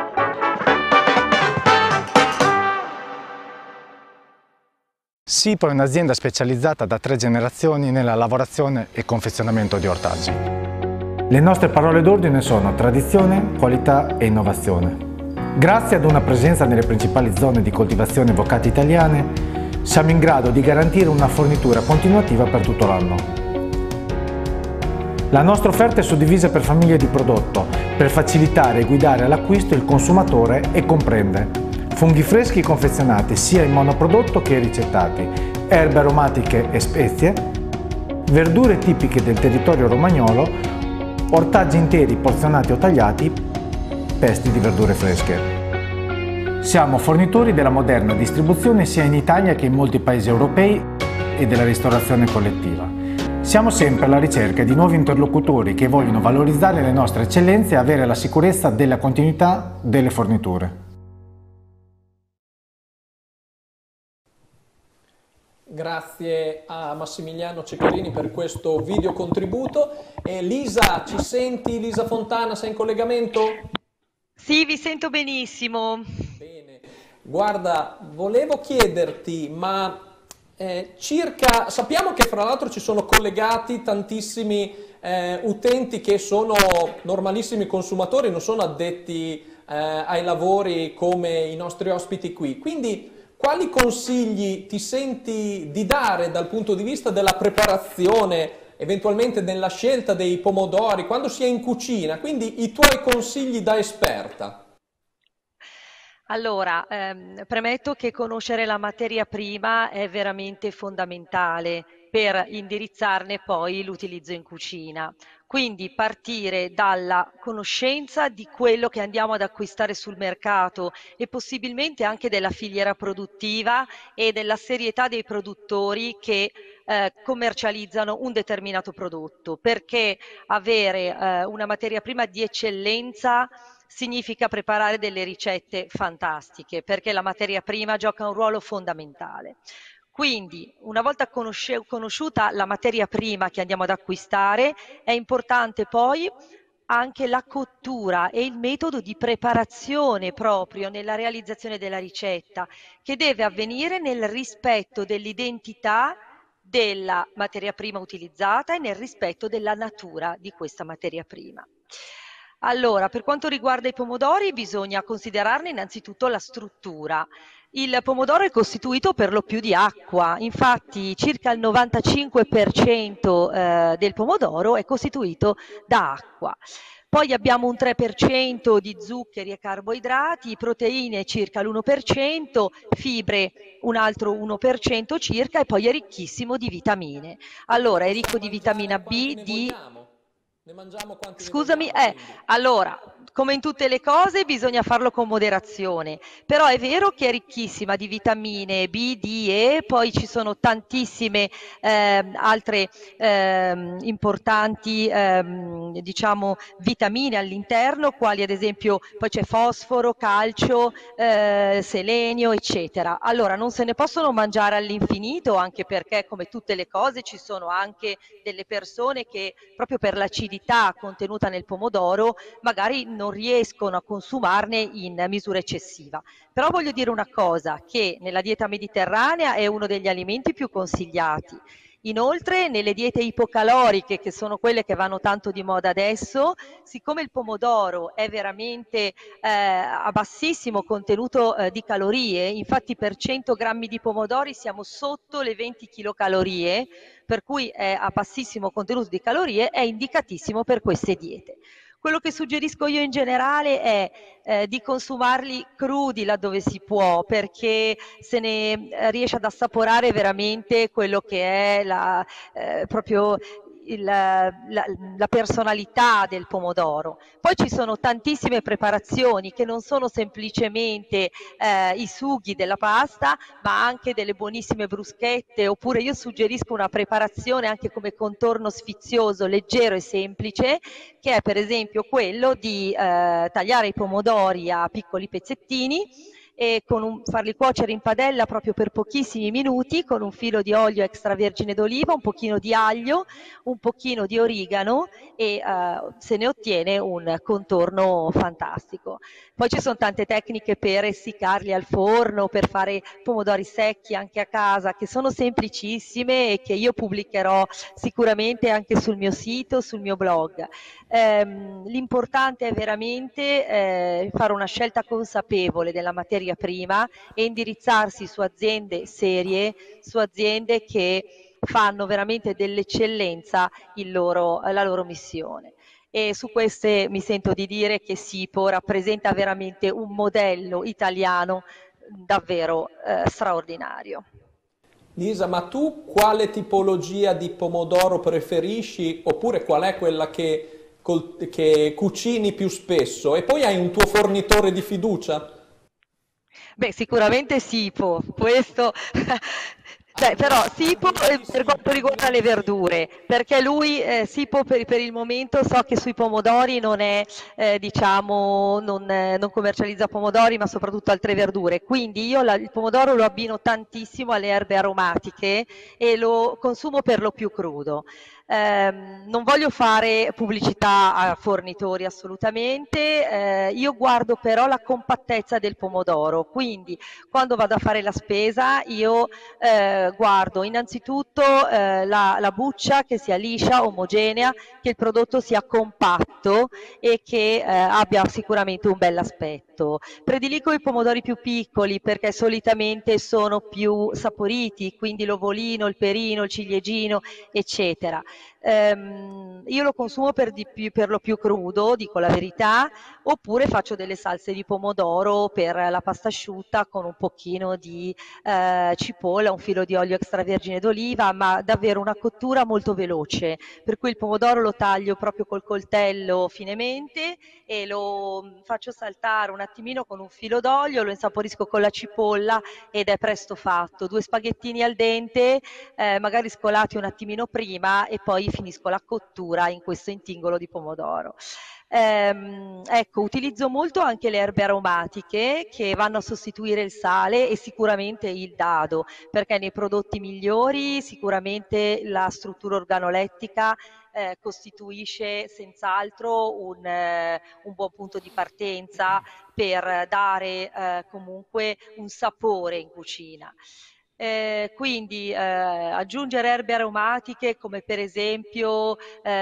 Sipo è un'azienda specializzata da tre generazioni nella lavorazione e confezionamento di ortaggi. Le nostre parole d'ordine sono tradizione, qualità e innovazione. Grazie ad una presenza nelle principali zone di coltivazione vocate italiane, siamo in grado di garantire una fornitura continuativa per tutto l'anno. La nostra offerta è suddivisa per famiglie di prodotto, per facilitare e guidare all'acquisto il consumatore e comprende funghi freschi confezionati sia in monoprodotto che ricettati, erbe aromatiche e spezie, verdure tipiche del territorio romagnolo, ortaggi interi porzionati o tagliati, pesti di verdure fresche. Siamo fornitori della moderna distribuzione sia in Italia che in molti paesi europei e della ristorazione collettiva. Siamo sempre alla ricerca di nuovi interlocutori che vogliono valorizzare le nostre eccellenze e avere la sicurezza della continuità delle forniture. Grazie a Massimiliano Ceccarini per questo video contributo. E Lisa, ci senti? Lisa Fontana, sei in collegamento? Sì, vi sento benissimo. Bene. Guarda, volevo chiederti, ma eh, circa, sappiamo che fra l'altro ci sono collegati tantissimi eh, utenti che sono normalissimi consumatori, non sono addetti eh, ai lavori come i nostri ospiti qui, quindi quali consigli ti senti di dare dal punto di vista della preparazione, eventualmente nella scelta dei pomodori, quando si è in cucina? Quindi i tuoi consigli da esperta. Allora, ehm, premetto che conoscere la materia prima è veramente fondamentale per indirizzarne poi l'utilizzo in cucina. Quindi partire dalla conoscenza di quello che andiamo ad acquistare sul mercato e possibilmente anche della filiera produttiva e della serietà dei produttori che eh, commercializzano un determinato prodotto, perché avere eh, una materia prima di eccellenza significa preparare delle ricette fantastiche, perché la materia prima gioca un ruolo fondamentale. Quindi, una volta conosciuta la materia prima che andiamo ad acquistare, è importante poi anche la cottura e il metodo di preparazione proprio nella realizzazione della ricetta, che deve avvenire nel rispetto dell'identità della materia prima utilizzata e nel rispetto della natura di questa materia prima. Allora, per quanto riguarda i pomodori, bisogna considerarne innanzitutto la struttura. Il pomodoro è costituito per lo più di acqua, infatti circa il novantacinque per cento eh, del pomodoro è costituito da acqua. Poi abbiamo un tre per cento di zuccheri e carboidrati, proteine circa l'uno per cento, fibre un altro uno per cento circa e poi è ricchissimo di vitamine. Allora è ricco di vitamina B, D... Ne mangiamo quanti Scusami, ne vogliamo, eh, allora, come in tutte le cose bisogna farlo con moderazione, però è vero che è ricchissima di vitamine B, D, E, poi ci sono tantissime eh, altre eh, importanti eh, diciamo vitamine all'interno, quali ad esempio poi c'è fosforo, calcio, eh, selenio, eccetera. Allora non se ne possono mangiare all'infinito, anche perché come tutte le cose ci sono anche delle persone che proprio per l'acidità l'acidità contenuta nel pomodoro magari non riescono a consumarne in misura eccessiva. Però voglio dire una cosa, che nella dieta mediterranea è uno degli alimenti più consigliati. Inoltre nelle diete ipocaloriche, che sono quelle che vanno tanto di moda adesso, siccome il pomodoro è veramente eh, a bassissimo contenuto eh, di calorie, infatti per cento grammi di pomodori siamo sotto le venti chilocalorie, per cui è a bassissimo contenuto di calorie, è indicatissimo per queste diete. Quello che suggerisco io in generale è eh, di consumarli crudi laddove si può, perché se ne riesce ad assaporare veramente quello che è la, eh, proprio il, la, la personalità del pomodoro. Poi ci sono tantissime preparazioni che non sono semplicemente eh, i sughi della pasta, ma anche delle buonissime bruschette, oppure io suggerisco una preparazione anche come contorno sfizioso, leggero e semplice, che è per esempio quello di eh, tagliare i pomodori a piccoli pezzettini e con un, farli cuocere in padella proprio per pochissimi minuti con un filo di olio extravergine d'oliva, un pochino di aglio, un pochino di origano e eh, se ne ottiene un contorno fantastico. Poi ci sono tante tecniche per essiccarli al forno, per fare pomodori secchi anche a casa, che sono semplicissime e che io pubblicherò sicuramente anche sul mio sito, sul mio blog. Ehm, l'importante è veramente eh, fare una scelta consapevole della materia prima e indirizzarsi su aziende serie, su aziende che fanno veramente dell'eccellenza la loro missione. E su queste mi sento di dire che SIPO rappresenta veramente un modello italiano davvero eh, straordinario. Lisa, ma tu quale tipologia di pomodoro preferisci, oppure qual è quella che, col, che cucini più spesso? E poi hai un tuo fornitore di fiducia? Beh, sicuramente SIPO, questo... Beh, però SIPO per quanto riguarda le verdure, perché lui eh, SIPO per, per il momento so che sui pomodori non è, eh, diciamo, non, eh, non commercializza pomodori ma soprattutto altre verdure, quindi io la, il pomodoro lo abbino tantissimo alle erbe aromatiche e lo consumo per lo più crudo. Eh, non voglio fare pubblicità a fornitori assolutamente, eh, io guardo però la compattezza del pomodoro, quindi quando vado a fare la spesa io eh, guardo innanzitutto eh, la, la buccia che sia liscia, omogenea, che il prodotto sia compatto e che eh, abbia sicuramente un bel aspetto. Prediligo i pomodori più piccoli perché solitamente sono più saporiti, quindi l'ovolino, il perino, il ciliegino, eccetera. Um, io lo consumo per, di più, per lo più crudo, dico la verità, oppure faccio delle salse di pomodoro per la pasta asciutta con un pochino di eh, cipolla, un filo di olio extravergine d'oliva, ma davvero una cottura molto veloce, per cui il pomodoro lo taglio proprio col coltello finemente e lo faccio saltare un attimino con un filo d'olio, lo insaporisco con la cipolla ed è presto fatto. Due spaghettini al dente, eh, magari scolati un attimino prima e poi finisco la cottura in questo intingolo di pomodoro. Ehm, ecco, utilizzo molto anche le erbe aromatiche che vanno a sostituire il sale e sicuramente il dado, perché nei prodotti migliori sicuramente la struttura organolettica eh, costituisce senz'altro un, eh, un buon punto di partenza per dare eh, comunque un sapore in cucina. Eh, quindi eh, aggiungere erbe aromatiche come per esempio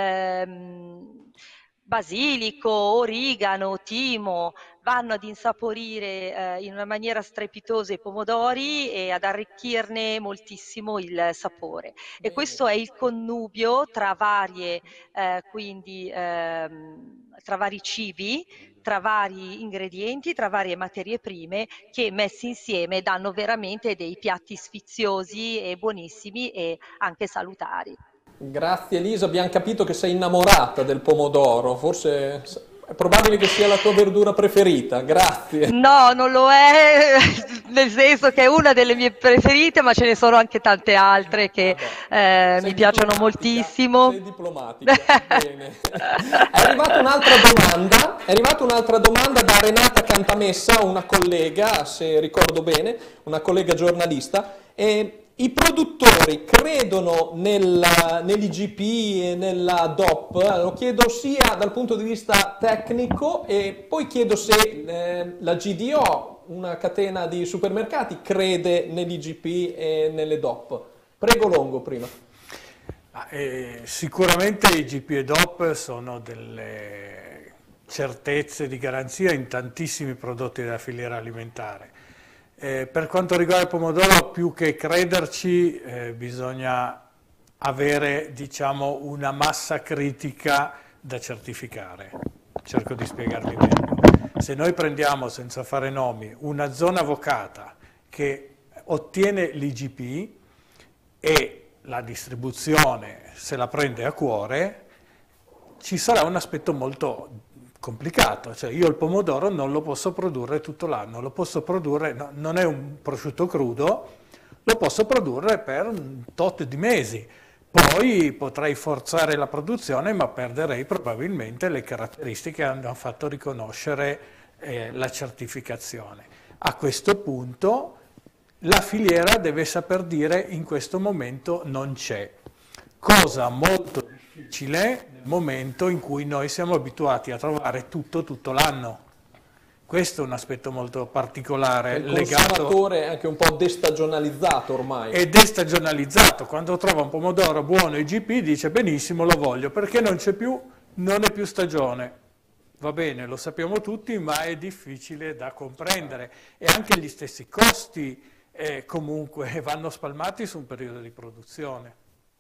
ehm, basilico, origano, timo vanno ad insaporire eh, in una maniera strepitosa i pomodori e ad arricchirne moltissimo il sapore. E questo è il connubio tra varie eh, quindi ehm, tra vari cibi, tra vari ingredienti, tra varie materie prime che messi insieme danno veramente dei piatti sfiziosi e buonissimi e anche salutari. Grazie Elisa, abbiamo capito che sei innamorata del pomodoro, forse è probabile che sia la tua verdura preferita, grazie. No, non lo è, nel senso che è una delle mie preferite, ma ce ne sono anche tante altre che eh, mi piacciono moltissimo. Sei diplomatica, bene. È arrivata un'altra domanda, è arrivata un'altra domanda da Renata Cantamessa, una collega, se ricordo bene, una collega giornalista, e I produttori credono nel, nell'I G P e nella D O P? Lo chiedo sia dal punto di vista tecnico e poi chiedo se eh, la G D O, una catena di supermercati, crede nell'I G P e nelle D O P. Prego Longo prima. Ah, eh, sicuramente I G P e D O P sono delle certezze di garanzia in tantissimi prodotti della filiera alimentare. Eh, per quanto riguarda il pomodoro, più che crederci, eh, bisogna avere, diciamo, una massa critica da certificare. Cerco di spiegarmi meglio. Se noi prendiamo, senza fare nomi, una zona vocata che ottiene l'I G P e la distribuzione se la prende a cuore, ci sarà un aspetto molto complicato, cioè io il pomodoro non lo posso produrre tutto l'anno, lo posso produrre, no, non è un prosciutto crudo, lo posso produrre per un tot di mesi, poi potrei forzare la produzione ma perderei probabilmente le caratteristiche che hanno fatto riconoscere eh, la certificazione. A questo punto la filiera deve saper dire in questo momento non c'è, cosa molto difficile nel momento in cui noi siamo abituati a trovare tutto tutto l'anno. Questo è un aspetto molto particolare. Il legato... consumatore è anche un po' destagionalizzato ormai. È destagionalizzato, quando trova un pomodoro buono I G P dice benissimo lo voglio, perché non c'è più, non è più stagione. Va bene, lo sappiamo tutti, ma è difficile da comprendere e anche gli stessi costi eh, comunque vanno spalmati su un periodo di produzione.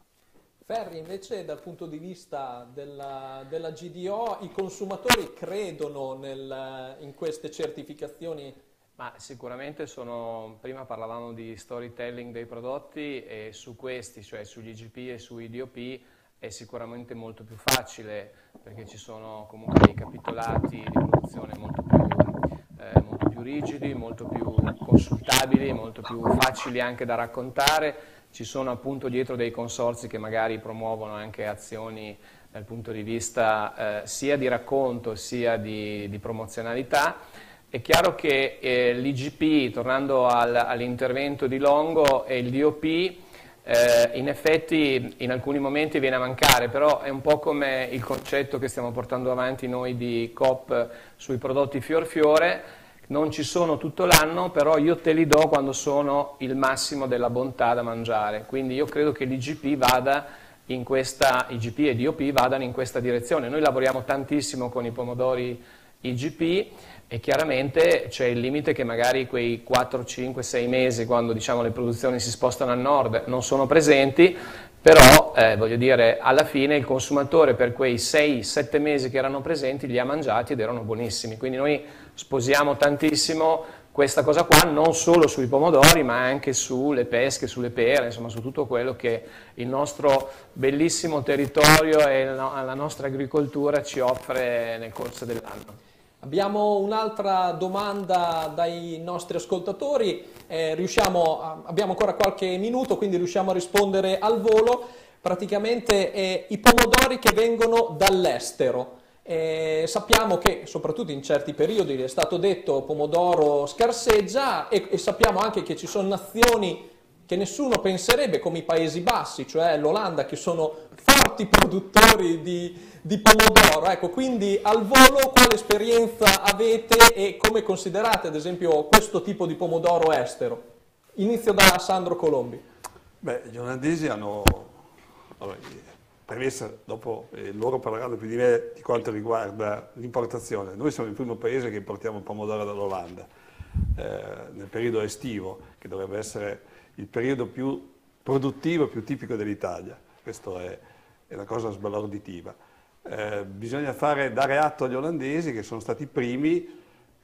Ferri, invece dal punto di vista della, della G D O, i consumatori credono nel, in queste certificazioni? Ma sicuramente sono, prima parlavamo di storytelling dei prodotti e su questi, cioè sugli I G P e sui D O P, è sicuramente molto più facile perché ci sono comunque dei capitolati di produzione molto più, eh, molto più rigidi, molto più consultabili, molto più facili anche da raccontare. Ci sono appunto dietro dei consorzi che magari promuovono anche azioni dal punto di vista eh, sia di racconto sia di, di promozionalità. È chiaro che eh, l'I G P, tornando al, all'intervento di Longo, e il D O P eh, in effetti in alcuni momenti viene a mancare, però è un po' come il concetto che stiamo portando avanti noi di Coop sui prodotti fior fiore. Non ci sono tutto l'anno, però io te li do quando sono il massimo della bontà da mangiare. Quindi io credo che l'I G P vada in questa, I G P e D O P vadano in questa direzione. Noi lavoriamo tantissimo con i pomodori I G P e chiaramente c'è il limite che magari quei quattro, cinque, sei mesi, quando diciamo le produzioni si spostano al nord, non sono presenti, però eh, voglio dire, alla fine il consumatore per quei sei sette mesi che erano presenti li ha mangiati ed erano buonissimi. Quindi noi sposiamo tantissimo questa cosa qua, non solo sui pomodori ma anche sulle pesche, sulle pere, insomma su tutto quello che il nostro bellissimo territorio e la nostra agricoltura ci offre nel corso dell'anno. Abbiamo un'altra domanda dai nostri ascoltatori, eh, riusciamo a, abbiamo ancora qualche minuto, quindi riusciamo a rispondere al volo. Praticamente eh, i pomodori che vengono dall'estero. Eh, sappiamo che soprattutto in certi periodi, è stato detto, pomodoro scarseggia e, e sappiamo anche che ci sono nazioni che nessuno penserebbe, come i Paesi Bassi, cioè l'Olanda, che sono forti produttori di, di pomodoro. Ecco, quindi al volo quale esperienza avete e come considerate ad esempio questo tipo di pomodoro estero? Inizio da Sandro Colombi. Beh, gli olandesi hanno, allora, premessa, dopo eh, loro parleranno più di me di quanto riguarda l'importazione. Noi siamo il primo paese che importiamo pomodoro dall'Olanda eh, nel periodo estivo, che dovrebbe essere il periodo più produttivo, più tipico dell'Italia. Questa è, è una cosa sbalorditiva. Eh, bisogna fare, dare atto agli olandesi che sono stati i primi eh,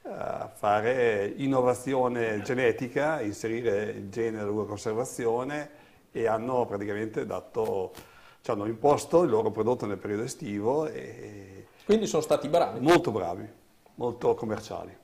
a fare innovazione genetica, inserire il gene della conservazione e hanno praticamente dato, ci hanno imposto il loro prodotto nel periodo estivo. E quindi sono stati bravi. Molto bravi, molto commerciali.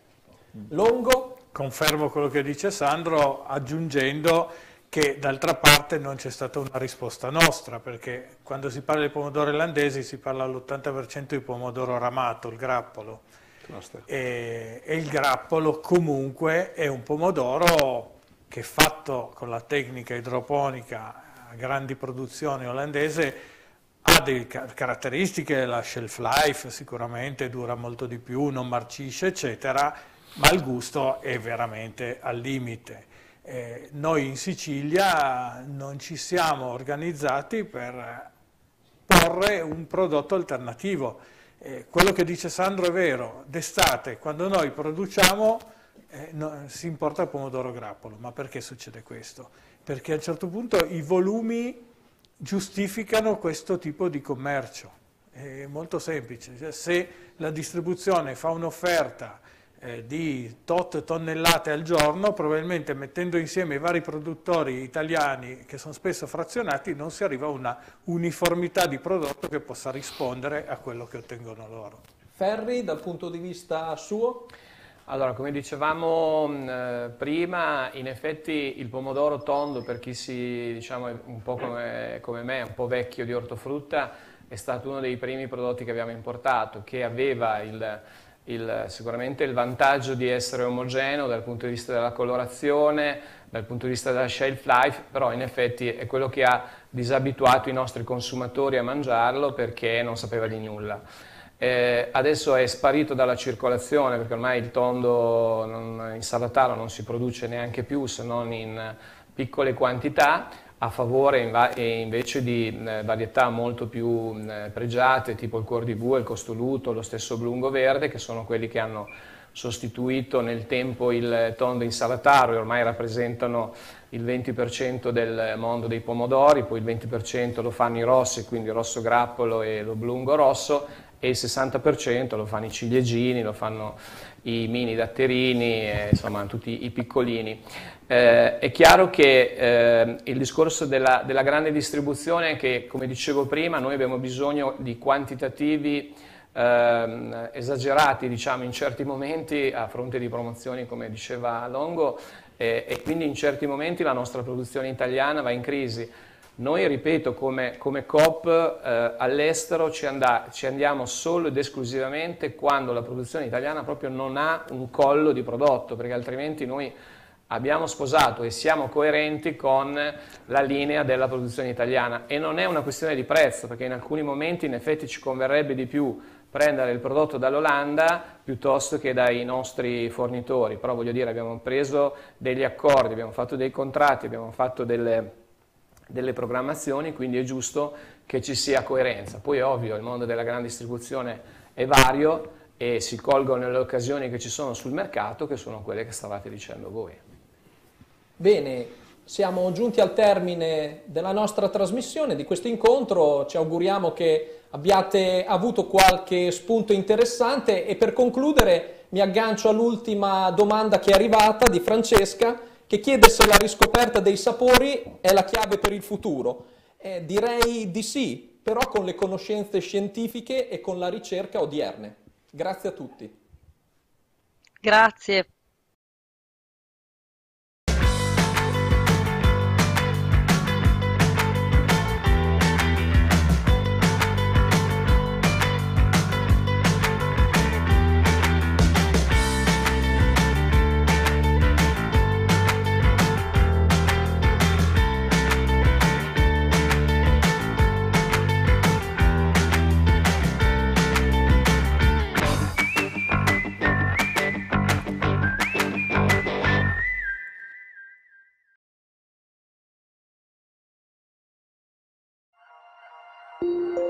Longo? Confermo quello che dice Sandro, aggiungendo che d'altra parte non c'è stata una risposta nostra, perché quando si parla di pomodoro olandesi si parla all'ottanta per cento di pomodoro ramato, il grappolo, e, e il grappolo comunque è un pomodoro che fatto con la tecnica idroponica a grandi produzioni olandese ha delle caratteristiche, la shelf life sicuramente dura molto di più, non marcisce eccetera, ma il gusto è veramente al limite. Eh, noi in Sicilia non ci siamo organizzati per porre un prodotto alternativo. Eh, quello che dice Sandro è vero, d'estate quando noi produciamo eh, no, si importa il pomodoro grappolo, ma perché succede questo? Perché a un certo punto i volumi giustificano questo tipo di commercio, è molto semplice, cioè, se la distribuzione fa un'offerta eh, di tot tonnellate al giorno, probabilmente mettendo insieme i vari produttori italiani che sono spesso frazionati non si arriva a una uniformità di prodotto che possa rispondere a quello che ottengono loro. Ferri, dal punto di vista suo? Allora, come dicevamo eh, prima, in effetti il pomodoro tondo, per chi si, diciamo, è un po' come, come me, un po' vecchio di ortofrutta, è stato uno dei primi prodotti che abbiamo importato, che aveva il, il, sicuramente il vantaggio di essere omogeneo dal punto di vista della colorazione, dal punto di vista della shelf life, però in effetti è quello che ha disabituato i nostri consumatori a mangiarlo perché non sapeva di nulla. Eh, adesso è sparito dalla circolazione perché ormai il tondo non, in Salataro non si produce neanche più se non in piccole quantità, a favore invece di eh, varietà molto più eh, pregiate tipo il cuor di bue, il costoluto, lo stesso blungo verde, che sono quelli che hanno sostituito nel tempo il tondo in Salataro e ormai rappresentano il venti per cento del mondo dei pomodori, poi il venti per cento lo fanno i rossi, quindi il rosso grappolo e lo blungo rosso, e il sessanta per cento lo fanno i ciliegini, lo fanno i mini datterini, e, insomma tutti i piccolini. Eh, è chiaro che eh, il discorso della, della grande distribuzione è che, come dicevo prima, noi abbiamo bisogno di quantitativi eh, esagerati, diciamo, in certi momenti a fronte di promozioni, come diceva Longo, eh, e quindi in certi momenti la nostra produzione italiana va in crisi. Noi, ripeto, come, come Coop eh, all'estero ci, ci andiamo solo ed esclusivamente quando la produzione italiana proprio non ha un collo di prodotto, perché altrimenti noi abbiamo sposato e siamo coerenti con la linea della produzione italiana. E non è una questione di prezzo, perché in alcuni momenti in effetti ci converrebbe di più prendere il prodotto dall'Olanda piuttosto che dai nostri fornitori, però voglio dire, abbiamo preso degli accordi, abbiamo fatto dei contratti, abbiamo fatto delle... delle programmazioni, quindi è giusto che ci sia coerenza. Poi è ovvio, il mondo della grande distribuzione è vario e si colgono le occasioni che ci sono sul mercato, che sono quelle che stavate dicendo voi. Bene, siamo giunti al termine della nostra trasmissione, di questo incontro. Ci auguriamo che abbiate avuto qualche spunto interessante e per concludere mi aggancio all'ultima domanda che è arrivata di Francesca, che chiede se la riscoperta dei sapori è la chiave per il futuro. Eh, direi di sì, però con le conoscenze scientifiche e con la ricerca odierne. Grazie a tutti. Grazie. Thank you.